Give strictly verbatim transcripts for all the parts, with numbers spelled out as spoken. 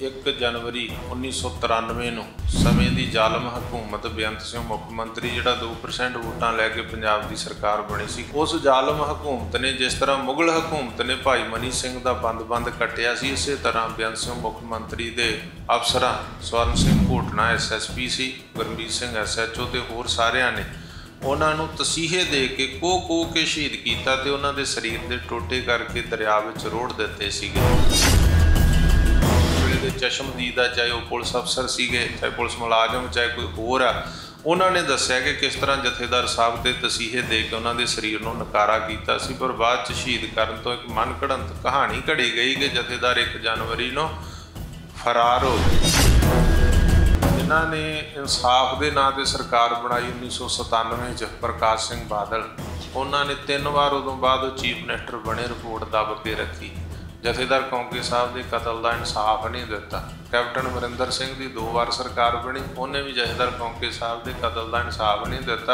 एक जनवरी उन्नीस सौ तिरानवे ਨੂੰ ਸਮੇਂ ਦੀ ਜ਼ਾਲਮ ਹਕੂਮਤ ਬੇਅੰਤ ਸਿੰਘ ਮੁੱਖ ਮੰਤਰੀ ਜਿਹੜਾ ਦੋ परसेंट ਵੋਟਾਂ ਲੈ ਕੇ ਪੰਜਾਬ ਦੀ ਸਰਕਾਰ ਬਣੀ ਸੀ। ਉਸ ਜ਼ਾਲਮ ਹਕੂਮਤ ਨੇ ਜਿਸ ਤਰ੍ਹਾਂ ਮੁਗਲ ਹਕੂਮਤ ਨੇ ਭਾਈ ਮਨੀ ਸਿੰਘ ਦਾ ਬੰਦ-ਬੰਦ ਕੱਟਿਆ ਸੀ, ਇਸੇ ਤਰ੍ਹਾਂ ਬੇਅੰਤ ਸਿੰਘ ਮੁੱਖ ਮੰਤਰੀ ਦੇ ਅਫਸਰਾਂ Swaran Singh Ghotna S S P ਸੀ, Gurmeet Singh S H O ਤੇ ਹੋਰ ਸਾਰਿਆਂ ਨੇ ਉਹਨਾਂ ਨੂੰ ਤਸੀਹੇ ਦੇ ਕੇ ਕੋਹ ਕੋਹ ਕੇ ਸ਼ਹੀਦ ਕੀਤਾ ਤੇ ਉਹਨਾਂ ਦੇ ਸਰੀਰ ਦੇ ਟੋਟੇ ਕਰਕੇ ਦਰਿਆ ਵਿੱਚ ਰੋੜ ਦਿੱਤੇ ਸੀਗੇ। ਚਸ਼ਮਦੀਦ ਆ, ਚਾਹੇ ਉਹ ਪੁਲਿਸ ਅਫਸਰ ਸੀਗੇ, ਚਾਹੇ ਪੁਲਿਸ ਮੁਲਾਜ਼ਮ, ਚਾਹੇ ਕੋਈ ਹੋਰ ਆ, ਉਹਨਾਂ ਨੇ ਦੱਸਿਆ ਕਿ ਕਿਸ ਤਰ੍ਹਾਂ ਜਥੇਦਾਰ ਸਾਹਿਬ ਦੇ ਤਸੀਹੇ ਦੇ ਕੇ ਉਹਨਾਂ ਦੇ ਸਰੀਰ ਨੂੰ ਨਕਾਰਾ ਕੀਤਾ ਸੀ। ਪਰ ਬਾਅਦ 'ਚ ਸ਼ਹੀਦ ਕਰਨ ਤੋਂ ਇੱਕ ਮਨ ਘੜੰਤ ਕਹਾਣੀ ਘੜੀ ਗਈ ਕਿ ਜਥੇਦਾਰ ਇੱਕ ਜਨਵਰੀ ਨੂੰ ਫਰਾਰ ਹੋ ਗਏ। ਜਿਨ੍ਹਾਂ ਨੇ ਇਨਸਾਫ ਦੇ ਨਾਂ 'ਤੇ ਸਰਕਾਰ ਬਣਾਈ ਉੱਨੀ ਸੌ ਸਤਾਨਵੇਂ 'ਚ ਪ੍ਰਕਾਸ਼ ਸਿੰਘ ਬਾਦਲ, ਉਹਨਾਂ ਨੇ ਤਿੰਨ ਵਾਰ ਉਦੋਂ ਬਾਅਦ ਉਹ ਚੀਫ ਮਿਨਿਸਟਰ ਬਣੇ, ਰਿਪੋਰਟ ਦੱਬ ਕੇ ਰੱਖੀ। ਜਥੇਦਾਰ ਕੌਂਕੇ ਸਾਹਿਬ ਦੇ ਕਤਲ ਦਾ ਇਨਸਾਫ ਨਹੀਂ ਦਿੱਤਾ। ਕੈਪਟਨ ਅਮਰਿੰਦਰ ਸਿੰਘ ਦੀ ਦੋ ਵਾਰ ਸਰਕਾਰ ਬਣੀ, ਉਹਨੇ ਵੀ ਜਥੇਦਾਰ ਕੌਂਕੇ ਸਾਹਿਬ ਦੇ ਕਤਲ ਦਾ ਇਨਸਾਫ ਨਹੀਂ ਦਿੱਤਾ।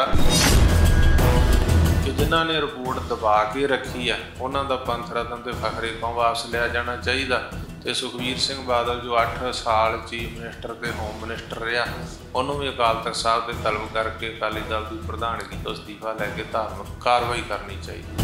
ਕਿ ਜਿਨ੍ਹਾਂ ਨੇ ਰਿਪੋਰਟ ਦਬਾ ਕੇ ਰੱਖੀ ਆ ਉਹਨਾਂ ਦਾ ਪੰਥ ਰਤਨ ਤੇ ਫਖਰੇ ਕੌਮ ਵਾਪਸ ਲਿਆ ਜਾਣਾ ਚਾਹੀਦਾ। ਤੇ ਸੁਖਬੀਰ ਸਿੰਘ ਬਾਦਲ ਜੋ ਅੱਠ ਸਾਲ ਚੀਫ ਮਿਨਿਸਟਰ ਤੇ ਹੋਮ ਮਿਨਿਸਟਰ ਰਿਹਾ, ਉਹਨੂੰ ਵੀ ਅਕਾਲ ਤਖਤ ਸਾਹਿਬ ਤੇ ਤਲਬ ਕਰਕੇ ਅਕਾਲੀ ਦਲ ਦੀ ਪ੍ਰਧਾਨਗੀ ਤੋਂ ਅਸਤੀਫਾ ਲੈ ਕੇ ਧਾਰਮਿਕ ਕਾਰਵਾਈ ਕਰਨੀ ਚਾਹੀਦੀ।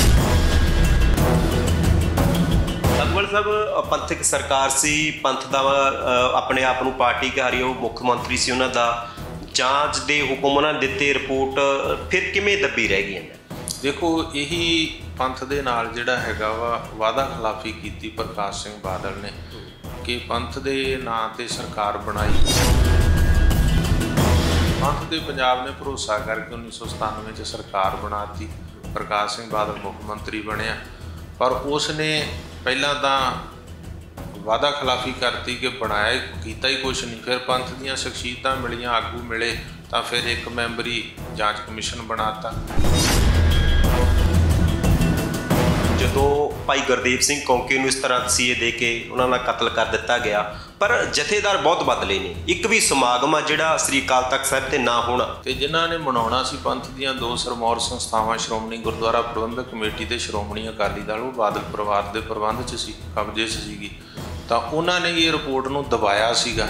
ਅਕਬਰ ਸਾਹਿਬ ਪੰਥਕ ਸਰਕਾਰ ਸੀ, ਪੰਥ ਦਾ ਆਪਣੇ ਆਪ ਨੂੰ ਪਾਰਟੀ ਕਹਾਰੀ, ਉਹ ਮੁੱਖ ਮੰਤਰੀ ਸੀ, ਉਹਨਾਂ ਦਾ ਜਾਂਚ ਦੇ ਹੁਕਮ ਉਹਨਾਂ ਨੇ ਦਿੱਤੇ, ਰਿਪੋਰਟ ਫਿਰ ਕਿਵੇਂ ਦੱਬੀ ਰਹਿ ਗਈ? ਦੇਖੋ, ਇਹੀ ਪੰਥ ਦੇ ਨਾਲ ਜਿਹੜਾ ਹੈਗਾ ਵਾ ਵਾਅਦਾ ਖਿਲਾਫੀ ਕੀਤੀ ਪ੍ਰਕਾਸ਼ ਸਿੰਘ ਬਾਦਲ ਨੇ ਕਿ ਪੰਥ ਦੇ ਨਾਂ 'ਤੇ ਸਰਕਾਰ ਬਣਾਈ। ਪੰਥ ਦੇ ਪੰਜਾਬ ਨੇ ਭਰੋਸਾ ਕਰਕੇ ਉੱਨੀ ਸੌ ਸਤਾਨਵੇਂ 'ਚ ਸਰਕਾਰ ਬਣਾਤੀ, ਪ੍ਰਕਾਸ਼ ਸਿੰਘ ਬਾਦਲ ਮੁੱਖ ਮੰਤਰੀ ਬਣਿਆ। ਪਰ ਉਸ ਨੇ ਪਹਿਲਾਂ ਤਾਂ ਵਾਅਦਾ ਖਿਲਾਫੀ ਕਰਤੀ ਕਿ ਬਣਾਇਆ ਕੀਤਾ ਹੀ ਕੁਛ ਨਹੀਂ। ਫਿਰ ਪੰਥ ਦੀਆਂ ਸ਼ਖਸੀਅਤਾਂ ਮਿਲੀਆਂ, ਆਗੂ ਮਿਲੇ, ਤਾਂ ਫਿਰ ਇੱਕ ਮੈਂਬਰੀ ਜਾਂਚ ਕਮਿਸ਼ਨ ਬਣਾਤਾ। ਜਦੋਂ ਭਾਈ ਗੁਰਦੇਵ ਸਿੰਘ ਕੌਂਕੇ ਨੂੰ ਇਸ ਤਰ੍ਹਾਂ ਤਸੀਹੇ ਦੇ ਕੇ ਉਹਨਾਂ ਦਾ ਕਤਲ ਕਰ ਦਿੱਤਾ ਗਿਆ, ਪਰ ਜਥੇਦਾਰ ਬਹੁਤ ਬਦਲੇ ਨੇ। ਇੱਕ ਵੀ ਸਮਾਗਮ ਆ ਜਿਹੜਾ ਸ੍ਰੀ ਅਕਾਲ ਤਖਤ ਸਾਹਿਬ ਤੇ ਨਾ ਹੋਣਾ, ਤੇ ਜਿਨ੍ਹਾਂ ਨੇ ਮਨਾਉਣਾ ਸੀ ਪੰਥ ਦੀਆਂ ਦੋ ਸਰਮੌਰ ਸੰਸਥਾਵਾਂ, ਸ਼੍ਰੋਮਣੀ ਗੁਰਦੁਆਰਾ ਪ੍ਰਬੰਧਕ ਕਮੇਟੀ ਤੇ ਸ਼੍ਰੋਮਣੀ ਅਕਾਲੀ ਦਲ, ਉਹ ਬਾਦਲ ਪਰਿਵਾਰ ਦੇ ਪ੍ਰਬੰਧ 'ਚ ਸੀ, ਕਬਜ਼ੇ 'ਚ ਸੀਗੀ, ਤਾਂ ਉਹਨਾਂ ਨੇ ਇਹ ਰਿਪੋਰਟ ਨੂੰ ਦਬਾਇਆ ਸੀਗਾ।